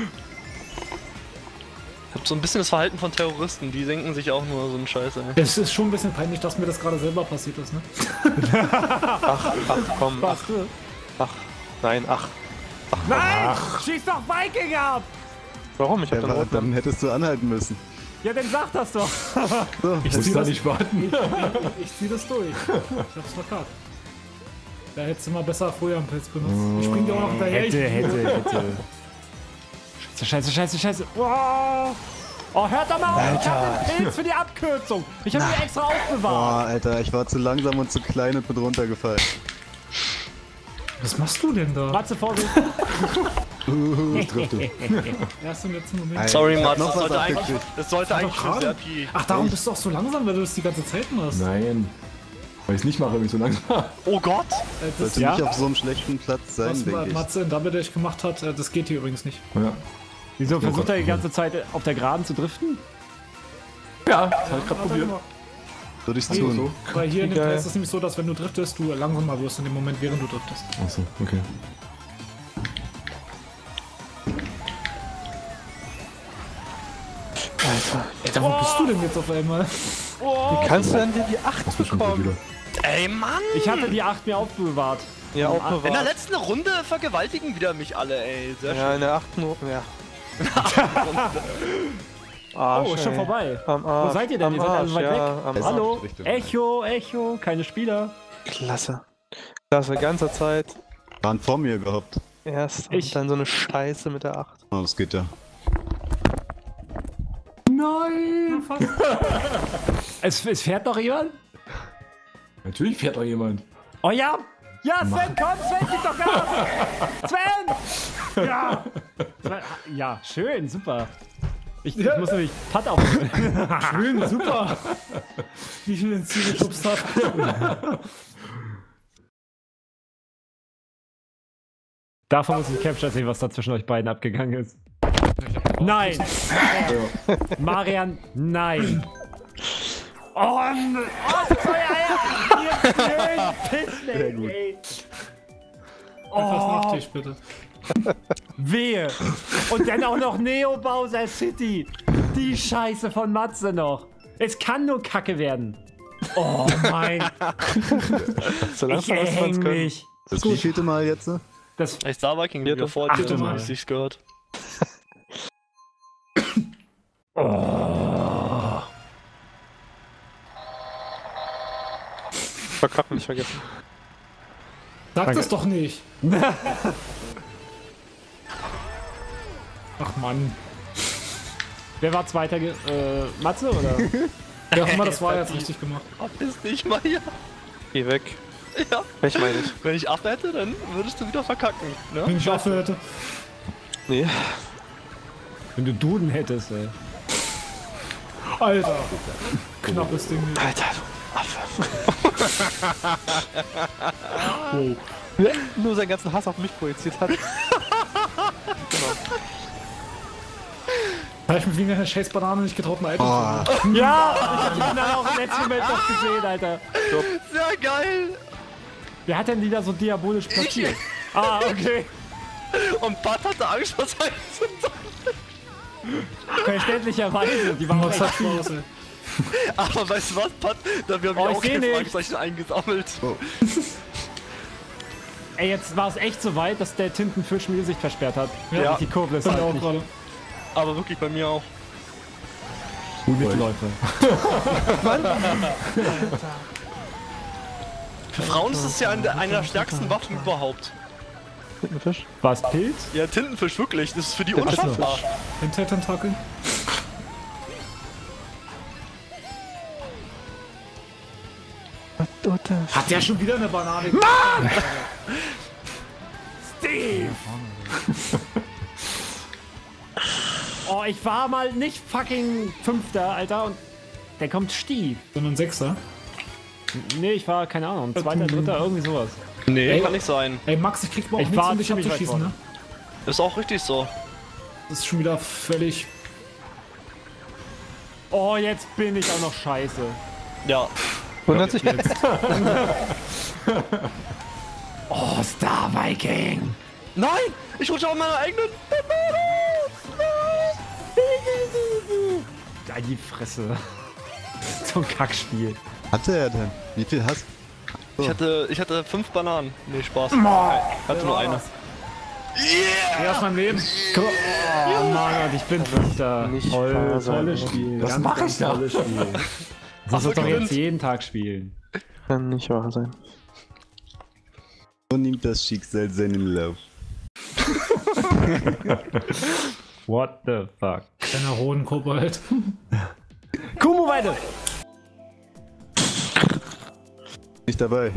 Ich hab so ein bisschen das Verhalten von Terroristen, die denken sich auch nur so einen Scheiß, ey. Es ist schon ein bisschen peinlich, dass mir das gerade selber passiert ist, ne? Ach, komm. Ach, Was? nein, ach. Nein! Schieß doch Viking ab! Warum? Ich hab Ja, den roten. dann hättest du anhalten müssen. Ja, dann sag das doch. So, Ich Muss zieh da das, nicht warten. ich zieh das durch. Ich hab's verkackt. Da hättest du mal besser Feuerpilz benutzt. Ich spring dir auch noch hinterher. Hätte. Scheiße. Oh, hört doch mal auf! Ich hab den Pilz für die Abkürzung. Ich hab ihn extra aufbewahrt. Boah, Alter, ich war zu langsam und zu klein und bin runtergefallen. Was machst du denn da? Matze, Vorsicht. Ich trifft. Erst im letzten Moment. Alter. Sorry, Ich hab Mats, noch das was sollte eigentlich, abgekriegt. das sollte eigentlich für gerade. Serpi. Ach, darum bist du auch so langsam, weil du das die ganze Zeit machst. Nein. Weil ich es nicht mache, wenn ich so langsam. Oh Gott! Das, Sollte Ja? nicht auf so einem schlechten Platz sein, was denke ich. Matze in Double Dash gemacht hat, das geht hier übrigens nicht. Ja. Wieso versucht er die ganze Zeit auf der Geraden zu driften? Ja, das habe ich gerade probiert. Würde ich's Nee, tun. so. Weil hier in dem Geil. Teil ist es nämlich so, dass wenn du driftest, du langsamer wirst in dem Moment, während du driftest. Achso, okay. Alter, wo bist du denn jetzt auf einmal? Wie kannst du denn dir die 8 Das wird schon gleich wieder. bekommen? Ey Mann! Ich hatte die 8 mir aufbewahrt. Ja, auch In der bewahrt. letzten Runde vergewaltigen wieder mich alle, ey. Sehr schön. Ja, in der 8. Ja. Arsch, Oh, ist schon ey. vorbei. Am Arsch. Wo seid ihr denn? Ihr Am seid alle Arsch, so weit ja, weg. am Arsch. Hallo? Richtung. Echo, keine Spieler. Klasse. Klasse, ganze Zeit. Waren vor mir überhaupt. Erst Ich- und dann so eine Scheiße mit der 8. Oh, das geht ja. Nein! Es fährt noch jemand? Natürlich fährt doch jemand. Oh ja! Ja, Sven, komm, Sven, gib doch Gas! Sven! Ja! Ja, schön, super. Ich muss nämlich Putt aufnehmen. Schön, super. Wie viel ins Ziel geschubst hat. Davon muss ich Capture sehen, was da zwischen euch beiden abgegangen ist. Nein! Marian, nein! Oh, das war ja ihr blöden Pissleck, ey! Etwas Oh, Nachtisch, bitte. wehe! Und dann auch noch Neo Bowser City! Die Scheiße von Matze noch! Es kann nur Kacke werden! Oh mein! So Ich langsam müssen wir erhäng es können. mich! Das wievielte Mal jetzt? Ne? Das Ich Star Viking Vierte. wieder vor dir, Achte so Mal. wie es sich gehört. Verkacken nicht vergessen. Sag Danke. das doch nicht. Ach Mann. Wer war Zweiter? Matze oder? Wer auch immer das war, jetzt richtig gemacht. Ist nicht mal hier. Geh weg. Ja. Welch meine ich? Wenn ich Affe hätte, dann würdest du wieder verkacken. Wenn Ne? ich Affe hätte. Nee. Wenn du Duden hättest, ey. Alter. Knappes Ding. Alter, du Affe. Der nur seinen ganzen Hass auf mich projiziert hat. Habe ich mich wegen einer scheiß Banane nicht getraut, ein Item zu nehmen. Ja! Ich hab ihn dann auch im letzten Moment noch gesehen, Alter. Sehr geil! Wer hat denn die da so diabolisch platziert? Ah, okay. Und Bart hatte Angst vor seinem Verständlicherweise. Die waren auch Was echt hat fies. Spaß, ey. Aber weißt du was, Pat? Da wir haben Oh, ja ich auch seh kein nichts. Fragezeichen eingesammelt. Ey, jetzt war es echt so weit, dass der Tintenfisch mir die Sicht versperrt hat. Ja. Die Kurve ist Bin ich halt auch nicht. gerade. Aber wirklich bei mir auch. Mitläufer. Für Frauen ist es ja eine der stärksten Waffen überhaupt. Fisch. War es Pilz? Ja, Tintenfisch, wirklich. Das ist für die unschaffbar. Hinter-Tentakel. Hat der schon wieder eine Banane? Steve! Oh, ich war mal nicht fucking Fünfter, Alter, und der kommt Stief. Sondern Sechster. Nee, ich war, keine Ahnung, Zweiter, Dritter, irgendwie sowas. Nee, kann nicht sein. Ey, Max, ich krieg überhaupt Ich nichts, war um dich ziemlich weit abzuschießen, ne? Ist auch richtig so. Das ist schon wieder völlig... Oh, jetzt bin ich auch noch scheiße. Ja. 100 Oh, Star Viking. Nein! Ich rutsche auf meiner eigenen... Geil, die Fresse. So ein Kackspiel. Hatte er denn? Wie viel hast Ich hatte 5 Bananen. Nee, Spaß. Hatte nur eine. Ja, aus meinem Leben. Oh Mann, ich bin Fünfter. Nicht Toll, wahr sein. tolles Spiel. Was mache ich da? Tolles Spiel. Das muss doch jetzt jeden Tag spielen. Kann nicht wahr sein. So nimmt das Schicksal seinen Lauf. What the fuck? Kleiner Hohenkobold. Kumu weiter! Nicht dabei.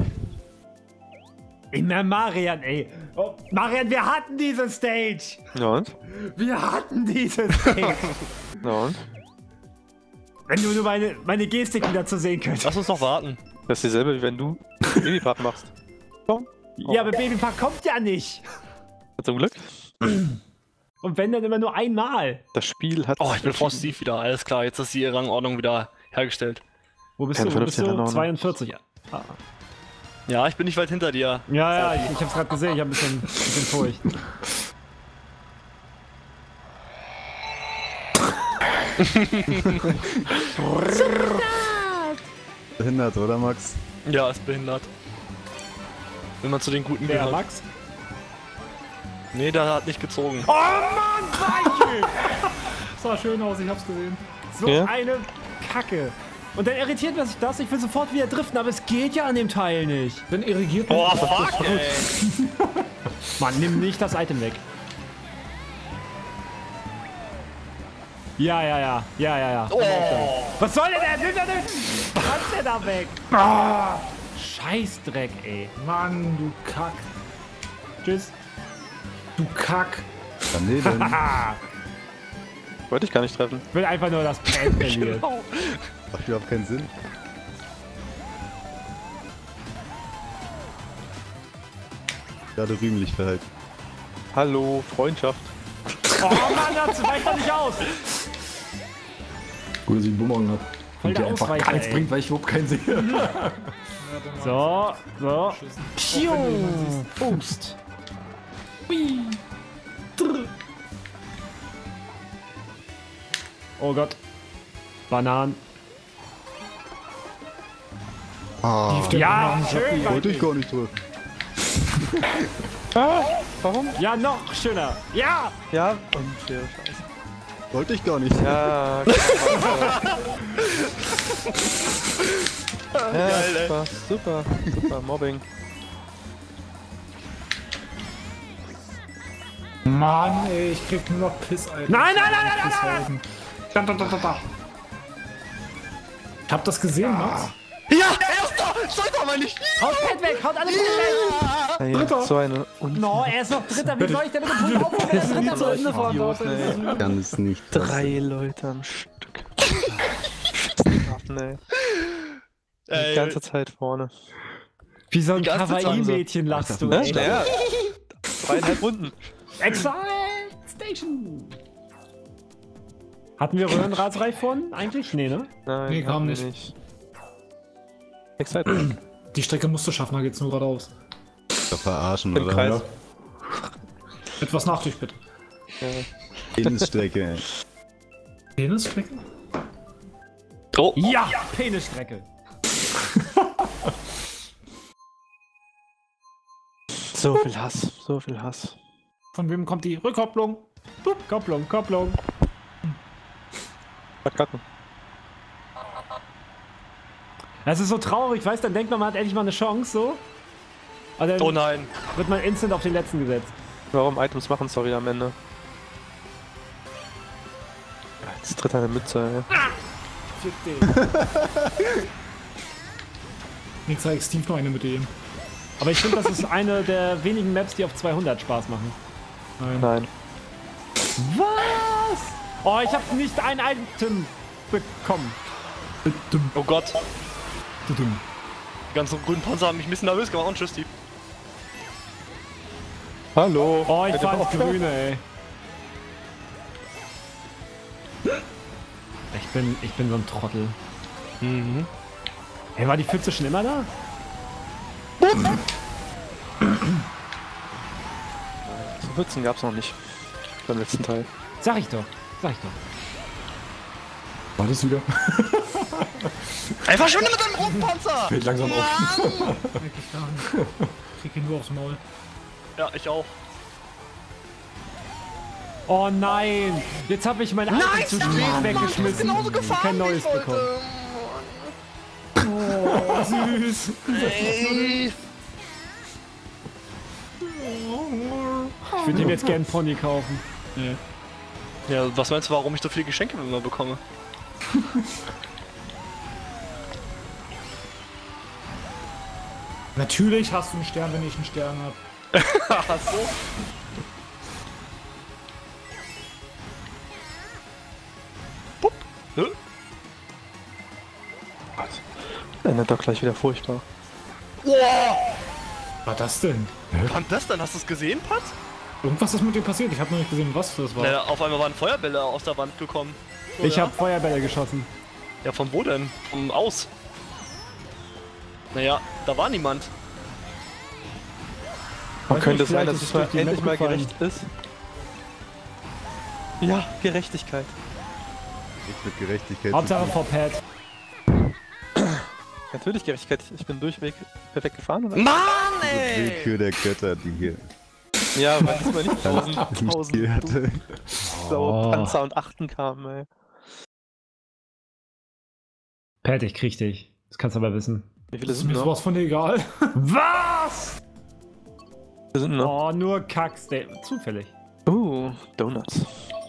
In der Marian, ey. Oh, Marian, wir hatten diese Stage. Ja und? Wir hatten diese Stage. Ja und? Wenn du nur meine Gestik wieder zu sehen könntest. Lass uns noch warten. Das ist dieselbe, wie wenn du Babypart machst. Komm. Ja, aber Babypark kommt ja nicht. Zum Glück. Und wenn, dann immer nur einmal. Das Spiel hat... Oh, ich bin vor Steve wieder. Alles klar, jetzt ist die Rangordnung wieder hergestellt. Wo bist Keine du? Wo bist 15er du? noch. 42. Ah. Ja, ich bin nicht weit hinter dir. Ja, ich hab's gerade gesehen. Ich hab ein bisschen Furcht. Behindert, oder Max? Ja, ist behindert. Wenn man zu den Guten Der gehört. Max? Nee, der hat nicht gezogen. Oh Mann, Michael! Das sah schön aus, ich hab's gesehen. So Ja? eine Kacke. Und dann irritiert mich das. Ich will sofort wieder driften, aber es geht ja an dem Teil nicht. Bin irrigiert. Oh, fuck, ey. Mann, nimm nicht das Item weg. Ja. Oh. Was soll denn der? Nimm da den! Was ist der da weg? Ah, Scheißdreck, ey. Mann, du Kack. Tschüss. Du Kack. Daneben. Wollte ich gar nicht treffen. Ich will einfach nur das Pad verlieren. Macht überhaupt keinen Sinn. Gerade rühmlich verhalten. Hallo, Freundschaft. Oh Mann, das weicht doch nicht aus. Gut, dass ich einen Bumerang hab. Voll Und der der einfach Ausweicher, gar nichts ey. bringt, weil ich überhaupt keinen sehe. So. Piu. Boost. Hui. Drr. Oh Gott. Bananen. Ah, Ja, schön. wollte ich gar nicht drücken. Warum? Ja, noch schöner. Ja. Ja, unfair, scheiße. Wollte ich gar nicht. Ja, ja, super, super, Mobbing. Mann, ey, ich krieg nur noch Piss, Alter. Nein. Pisshausen. Da. Ich hab das gesehen, Max. Ja, erster! Zweiter meine ich! Haut Pad weg. Haut alle Pad weg. Ey, so eine No, er ist noch Dritter. Wie soll ich denn mit dem Punkt aufholen, wenn er Dritter Zu Ende fahren darf. Ich kann es nicht. Drei Leute am Stück. Nee. Die ganze Zeit vorne. Wie so ein Die ganze Zeit Kawaii-Mädchen lachst du, Ne? ey. Ja. 3,5 Runden. Exile Station. Hatten wir Röhrenratsreich von eigentlich? Nee, ne? Nein, Nee, kam haben wir nicht. Excited. Die Strecke musst du schaffen, da geht's nur geradeaus. Da verarschen, Im oder? Kreis. Etwas Nachtisch, bitte. Innenstrecke. Penisstrecke? Oh, Ja, Penisstrecke. So viel Hass, so viel Hass. Von wem kommt die Rückkopplung? Kopplung. Verkacken. Das ist so traurig, weißt du, dann denkt man hat endlich mal eine Chance, so. Aber dann oh nein. wird man instant auf den letzten gesetzt. Warum Items machen, sorry, am Ende. Jetzt tritt eine Mütze, ey. Fick den. Nix zeig Steve noch eine mit dem. Aber ich finde, das ist eine der wenigen Maps, die auf 200 Spaß machen. Nein. Nein. Was? Oh, ich habe nicht ein Item bekommen. Oh Gott. Die ganzen grünen Panzer haben mich ein bisschen nervös gemacht. Und tschüss, die. Hallo. Oh, ich fahr ins Grüne, ey. Ich bin so ein Trottel. Mhm. Hey, war die Pfütze schon immer da? So Pfützen gab's noch nicht. Beim letzten Teil. Sag ich doch. War das wieder? Ey, verschwinde mit deinem roten Panzer! Fällt langsam auf. Wirklich gar nicht. Krieg ihn nur aufs Maul. Ja, ich auch. Oh nein! Jetzt habe ich mein Item zu spät weggeschmissen. genauso gefahren, Kein neues wie ich bekommen. Oh, süß. Ey. Ich würde ihm jetzt gerne einen Pony kaufen. Ja, was meinst du, warum ich so viele Geschenke immer bekomme? Natürlich hast du einen Stern, wenn ich einen Stern hab. Ach so. Pup. Hä? Endet doch gleich wieder furchtbar. Was war das denn? Kam das dann? Hast du es gesehen, Pat? Irgendwas ist mit dir passiert. Ich habe noch nicht gesehen, was das war. Naja, auf einmal waren Feuerbälle aus der Wand gekommen. Ich Ja. habe Feuerbälle geschossen. Ja, von wo denn? Vom Aus. Naja, da war niemand. Man Weiß könnte nicht, sein, vielleicht dass ist es es mal durch die endlich Map mal gefallen. gerecht ist. Ja, Gerechtigkeit. Ich mit Gerechtigkeit. Hauptsache vor Pat. Natürlich Gerechtigkeit. Ich bin durchweg perfekt gefahren, oder? Mann, Willkür der Götter, die hier Ja, weil diesmal nicht im Spiel hatte. so Panzer und Achten kamen, ey. Pat, ich krieg dich. Das kannst du aber wissen. Wie viele Ist sind mir noch? sowas von egal. Was? Wir sind noch. Oh, nur Kackste. Zufällig. Donuts.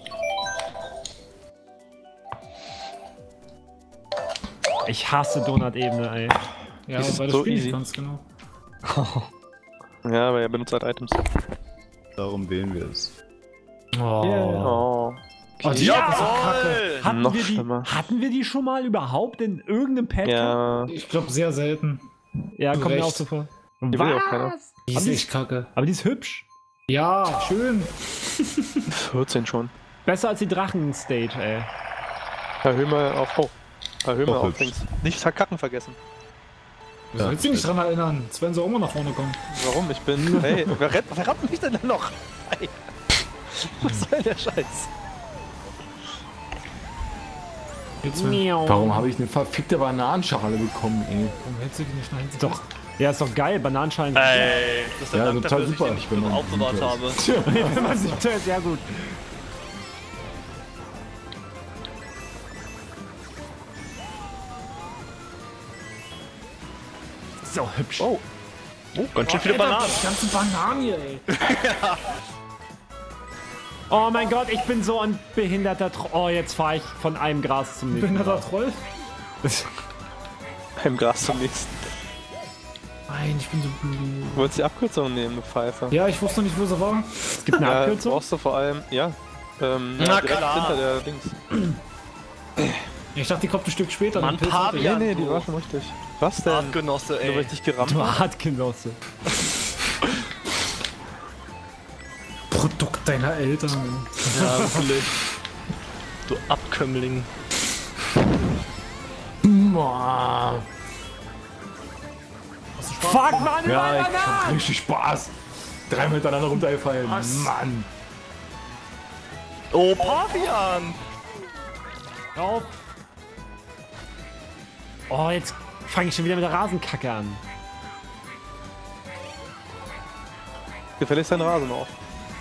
Ich hasse Donut-Ebene, ey. Ja, Das ist weil das so Spiel easy. nicht ganz genau. Ja, aber er benutzt halt Items. Darum wählen wir es. Oh. Oh. Oh, die Ja, ist so kacke. Noch schlimmer. Hatten wir die schon mal überhaupt in irgendeinem Pad? Ja, Ich glaube sehr selten. Ja, Du kommt mir recht. auch so vor. Die will ja auch keiner. Die Aber ist die echt kacke. Aber die ist hübsch. Ja, schön. 14 schon. Besser als die Drachen-Stage, ey. Erhöh mal auf. Oh. Erhöh mal Auch auf hübsch. links. Nicht verkacken vergessen. Du sollst dich nicht dran erinnern. Jetzt werden sie auch immer nach vorne kommen. Warum? Ich bin. Hey, wer rappt mich denn da noch? Ey. Was soll der Scheiß? Jetzt Warum habe ich eine verfickte Bananenschale bekommen, ey? Warum hältst du die nicht nach hinten? Doch. Ja, ist doch geil. Bananenschalen. Ey, das ist der Ja, Dank total dafür, dass ich super, den nicht wenn man aufbewahrt sieht, habe. Wenn man sich tötet, ja gut. So hübsch. Oh, ganz schön viele Bananen. Die ganzen Bananen hier, ey. Oh mein Gott, ich bin so ein behinderter Oh, jetzt fahre ich von einem Gras zum nächsten. Behinderter Troll. Beim Gras zum nächsten. Nein, ich bin so blöd. Du wolltest die Abkürzung nehmen, du Pfeifer. Ja, ich wusste nicht, wo sie war. Es gibt eine Ja, Abkürzung. brauchst du vor allem, ja. Na direkt klar. hinter der Dings. Ich dachte, die kommt ein Stück später. Mann, den Pilz hatte ich. Pavian. Nee, die war schon richtig. Was denn? Artgenosse, Nur ey. weil ich dich gerammt Du habe? Hartgenosse. Produkt deiner Eltern. Ja, wirklich. Du Abkömmling. Hast du Spaß? Fuck, Mann, Ja, ich hab richtig Spaß. 3 miteinander runtergefallen. Was? Mann. Oh, Pavian! Auf. Oh, jetzt fange ich schon wieder mit der Rasenkacke an. Gefälligst deinen Rasen auf.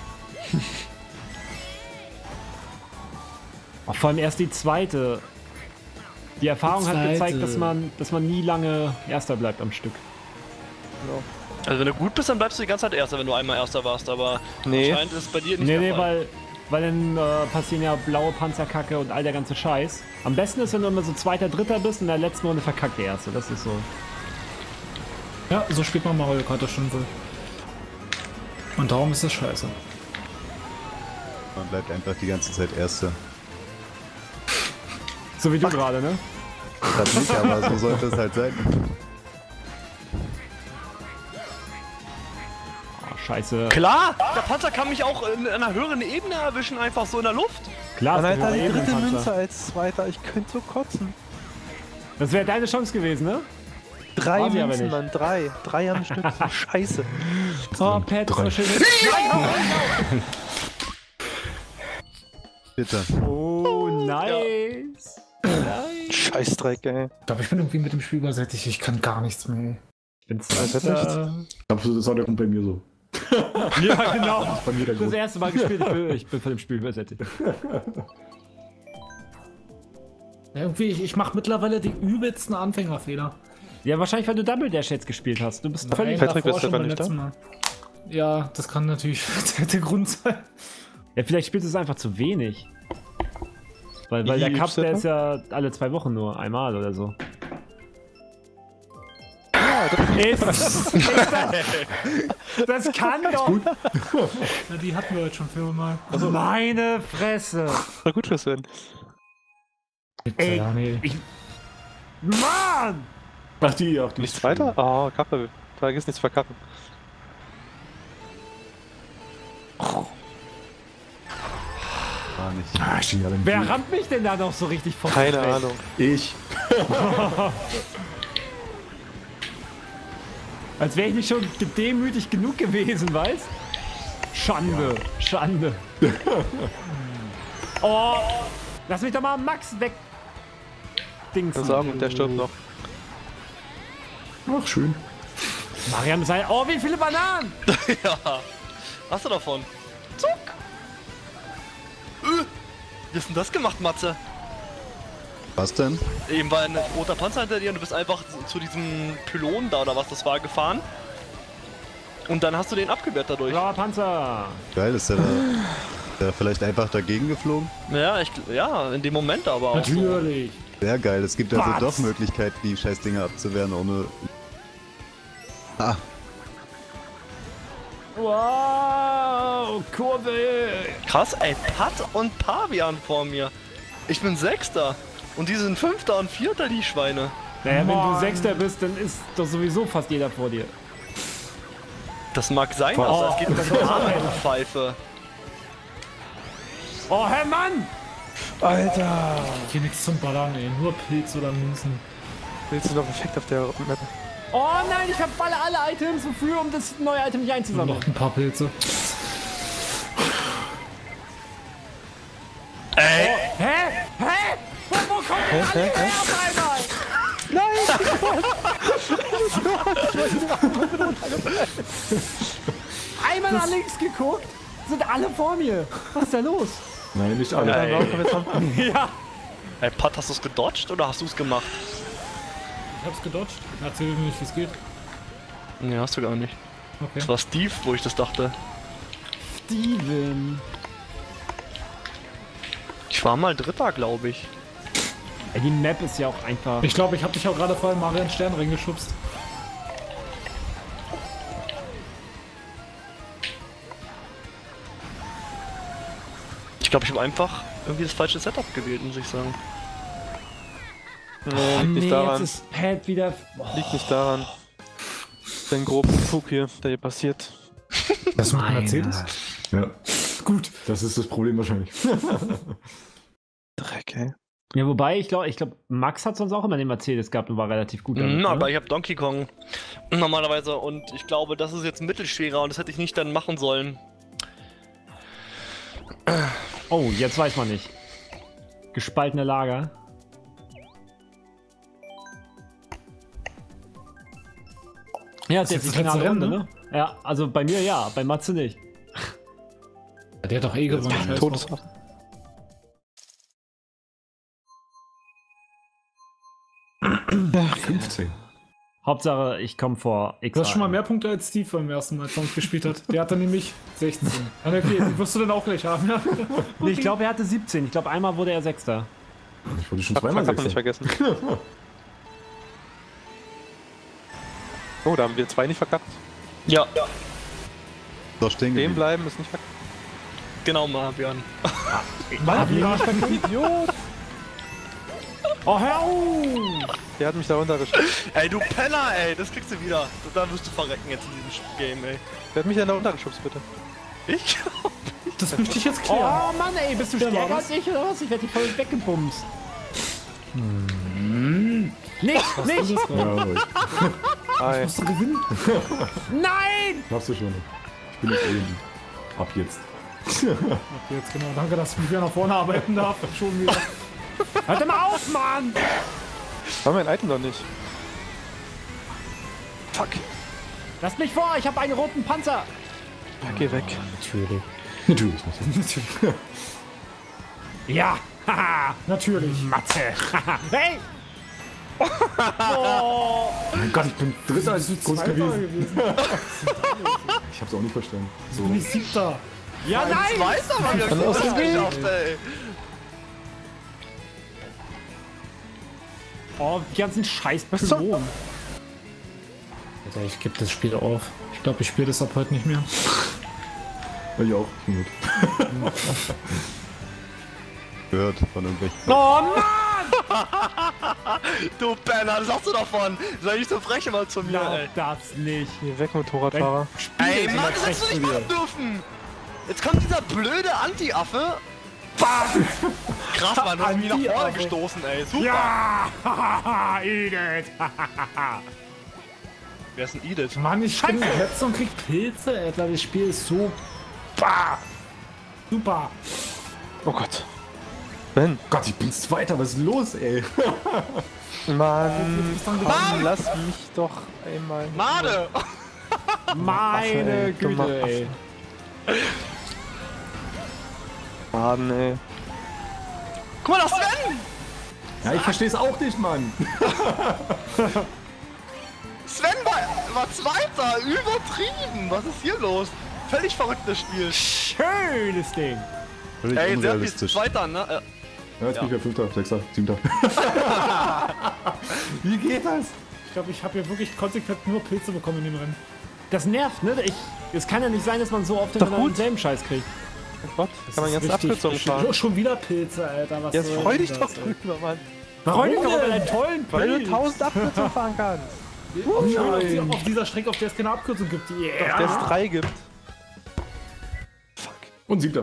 Oh, vor allem erst die zweite. Die Erfahrung Die hat zweite. gezeigt, dass man nie lange Erster bleibt am Stück. Also wenn du gut bist, dann bleibst du die ganze Zeit Erster, wenn du einmal Erster warst, aber Nee. anscheinend ist es bei dir nicht Nee, der nee, Fall. weil dann passieren ja blaue Panzerkacke und all der ganze Scheiß. Am besten ist, wenn du immer so Zweiter, Dritter bist und in der letzten Runde verkackt der Erste. Das ist so. Ja, so spielt man Mario Kart, das stimmt wohl. Und darum ist das scheiße. Man bleibt einfach die ganze Zeit Erster. So wie du gerade, ne? Das nicht, aber so sollte es halt sein. Oh, scheiße. Klar, der Panzer kann mich auch in einer höheren Ebene erwischen, einfach so in der Luft. Klar, Dann hat er die eben dritte Panzer. Münze als zweiter. Ich könnte so kotzen. Das wäre deine Chance gewesen, ne? 3 War sie aber Münzen, nicht. Mann. 3. 3 am Stück. Scheiße. Oh, Pat, so schön. Bitte. Oh, nice. Scheißdreck, ey. Ich glaube, ich bin irgendwie mit dem Spiel übersättigt. Ich kann gar nichts mehr. Ich bin Das ist echt. Das war der Grund bei mir so. Ja, genau. Bei mir der Das Grund. erste Mal gespielt, ich bin von dem Spiel übersättigt. Ja, irgendwie, ich mache mittlerweile die übelsten Anfängerfehler. Ja, wahrscheinlich, weil du Double Dash jetzt gespielt hast. Du bist völlig... Patrick, davor bist du schon etwa beim nicht da? letzten Mal. Ja, das kann natürlich der Grund sein. Ja, vielleicht spielst du es einfach zu wenig. Weil Wie der Cup, übst du der das? ist ja alle 2 Wochen nur, einmal oder so. Das kann doch... Ja, die hatten wir heute schon viermal. Meine Fresse! War gut fürs Werden. Ey, Ja, nee. Mann! Ach, die. Nichts weiter? Oh, Kappe. Vergiss nichts verkacken. Gar nicht. Ah, ich stehe ja Wer rammt mich denn da noch so richtig vor? Keine Ahnung. Ich. Als wäre ich nicht schon gedemütigt genug gewesen, weißt? Schande, Schande. Oh, lass mich doch mal Max weg. Dingsen. Sagen, der stirbt noch. Ach, schön. Marian ist ein... Oh, wie viele Bananen! Ja. Hast du davon? Zuck! Wie hast du denn das gemacht, Matze? Was denn? Eben war ein roter Panzer hinter dir und du bist einfach zu diesem Pylon da oder was das war gefahren. Und dann hast du den abgewehrt dadurch. Blauer Panzer. Geil, ist der vielleicht einfach dagegen geflogen? Ja, in dem Moment aber auch. So. Natürlich. Sehr geil, es gibt also Was? doch Möglichkeiten, die scheiß Dinger abzuwehren, ohne... Ah, Wow, Kurve. Krass, ey, Pat und Pavian vor mir. Ich bin Sechster. Und die sind Fünfter und Vierter, die Schweine. Naja, wenn du Mann. Sechster bist, dann ist doch sowieso fast jeder vor dir. Das mag sein, Oh, aber es geht mit das der ist Pfeife. Oh, Herr Mann! Alter! Hier nichts zum Ballern, ey. Nur Pilz oder Münzen. Willst du noch Effekt auf der Map? Oh nein, ich verballe alle Items. Wofür? Um das neue Item nicht Und einzusammeln. noch ein paar Pilze. Hä? Hä? Wo kommt denn alle her auf einmal? Einmal nach links geguckt, sind alle vor mir. Was ist da los? Nein, nicht alle. Ey. Ja. Ey, Pat, hast du es gedodged oder hast du es gemacht? Ich hab's gedodged. Erzähl mir nicht, wie es geht. Nee, hast du gar nicht. Okay. Das war Steve, wo ich das dachte. Steven. Ich war mal Dritter, glaube ich. Ey, die Map ist ja auch einfach... Ich glaube, ich habe dich auch gerade voll in Marian Stern reingeschubst. Ich glaube, ich habe einfach irgendwie das falsche Setup gewählt, muss ich sagen. Nee, Oh, liegt nicht nee, daran. jetzt ist Pat wieder... Oh, Liegt nicht daran. Den groben Fug hier, der hier passiert. Das mit Mercedes? Ja. Gut. Das ist das Problem wahrscheinlich. Dreck, ey. ja, wobei, ich glaube, Max hat sonst auch immer den Mercedes gehabt und war relativ gut damit, ne? Aber ich habe Donkey Kong normalerweise und ich glaube, das ist jetzt mittelschwerer und das hätte ich nicht dann machen sollen. Oh, jetzt weiß man nicht. Gespaltene Lager. Ja, das ist jetzt die das letzte finale Runde, Rennen, ne? Ja, also bei mir ja, bei Matze nicht. Der hat doch eh gewonnen. scheiß drauf. Todesfahrt. Ach, 15. Hauptsache, ich komme vor X. Du hast schon mal mehr Punkte als Steve beim ersten Mal, als er uns gespielt hat. Der hatte nämlich 16. Ja, okay, die wirst du dann auch gleich haben, ja? Nee, ich glaube, er hatte 17. Ich glaube, einmal wurde er Sechster. Ich wollte schon Fuck, zweimal hat man nicht Sechster. vergessen. Oh, da haben wir 2 nicht verkackt. Ja, Doch stehen Stehen geblieben. bleiben ist nicht verkackt. genau, Marian. Mann, wie Idiot! Oh, hör auf! Der hat mich da runtergeschubst. Ey, du Penner, ey, das kriegst du wieder. Da wirst du verrecken jetzt in diesem Game, ey. Wer hat mich denn da runtergeschubst, bitte? Ich? Das möchte ich jetzt klären. Oh Mann, ey, bist du Wer war stärker das? als ich oder was? Ich werde dich voll weggebumst. Nicht! Ja, ruhig. Hi. Musst du gewinnen? Nein! Schaffst du schon. Ich bin jetzt Alien. Ab jetzt. Jetzt genau, danke, dass ich mich wieder nach vorne arbeiten darf. Schon wieder. Hört mal auf, Mann! War mein Item doch nicht. Fuck. Lasst mich vor, ich habe einen roten Panzer! Ja, geh weg. Natürlich. Natürlich nicht. Ja! Haha! Natürlich. Matze! Hey! Oh. Mein Gott, ich bin Dritter als groß Zweiter gewesen. Ich hab's auch nicht verstanden. So. Bin ich Siebter. Ja, nein! Weiß aber, wie Kann das das gehen? geschafft, ey. Oh, die ganzen scheiß Pylonen. Alter, ich gebe das Spiel auf. Ich glaube, ich spiele das ab heute nicht mehr. Ja, ich auch. Ich bin gut. Gehört von irgendwelchen. Oh Mann! Du Penner, das hast du davon. Sei nicht so frech immer zu mir, Glaub ey. das nicht. Geh weg, Motorradfahrer. Ey, Mann, das hättest du nicht machen dürfen. Jetzt kommt dieser blöde Anti-Affe. Bam! Krass, Mann, du hast mich nach vorne Anti-Affe. gestoßen, ey. Super. Ja! Hahaha, Edith! Wer ist denn Edith? Mann, ich bin letzter und krieg Pilze, Alter. Das Spiel ist so. Bah. Super. Oh Gott. Ben. Gott, ich bin Zweiter. Was ist los, ey? Mann. Ist dann Mann, lass mich doch einmal. Made! Meine Güte, ey. Mann, ey. Guck mal, das Sven! Ja, ich versteh's auch nicht, Mann. Sven war Zweiter! Übertrieben! Was ist hier los? Völlig verrücktes Spiel. Schönes Ding. Völlig Ey, Serbi ist unrealistisch. Zweiter, ne? Ja, jetzt bin ich ja Fünfter, Sechster, Siebter. Wie geht das? Ich glaube, ich habe hier wirklich konsequent nur Pilze bekommen in dem Rennen. Das nervt, ne? Es kann ja nicht sein, dass man so oft Doch gut. denselben Scheiß kriegt. Oh Gott, kann man Das ganz ist richtig. Abkürzungen fahren. Schon wieder Pilze, Alter. Was Jetzt soll freu denn dich doch das, ey? drüber, Mann. Warum denn? Aber einen tollen Weil du Pilz. 1000 Abkürzungen fahren kannst. Schön auf dieser Strecke, auf der es keine Abkürzung gibt. Yeah. Der es 3 gibt. Und Siebter.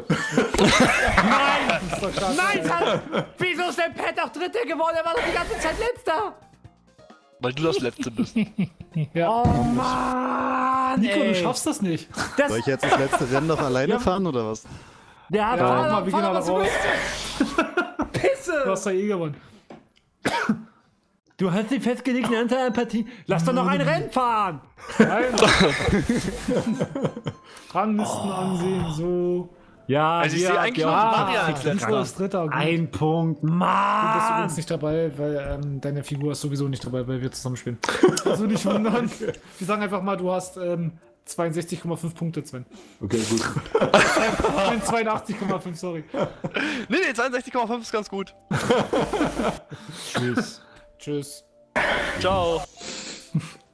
Nein, Mann! Wieso ist der Pet doch Dritter geworden? Er war doch die ganze Zeit Letzter! Weil du das Letzte bist. Ja. Oh Mann! Nico, ey. du schaffst das nicht. Das, Soll ich jetzt das letzte Rennen noch alleine fahren oder was? der hat Ja, Fahrrad- mal, wie geht er da Fahrrad- raus? Du Pisse! hast ja eh gewonnen. Du hast die festgelegten Anzahl an Partien. Lass doch noch ein Rennen fahren! Nein. Ranglisten ansehen, so. Ja, Also ich sehe eigentlich nur Marian als Nico Letzter. ist Dritter. Gut. Ein Punkt, Du bist Mann! übrigens nicht dabei, weil deine Figur ist sowieso nicht dabei, weil wir zusammen spielen. Also nicht wundern. Wir sagen einfach mal, du hast 62,5 Punkte, Sven. Okay, gut. 82,5, sorry. Nee, 62,5 ist ganz gut. Tschüss. Tschüss. Ciao.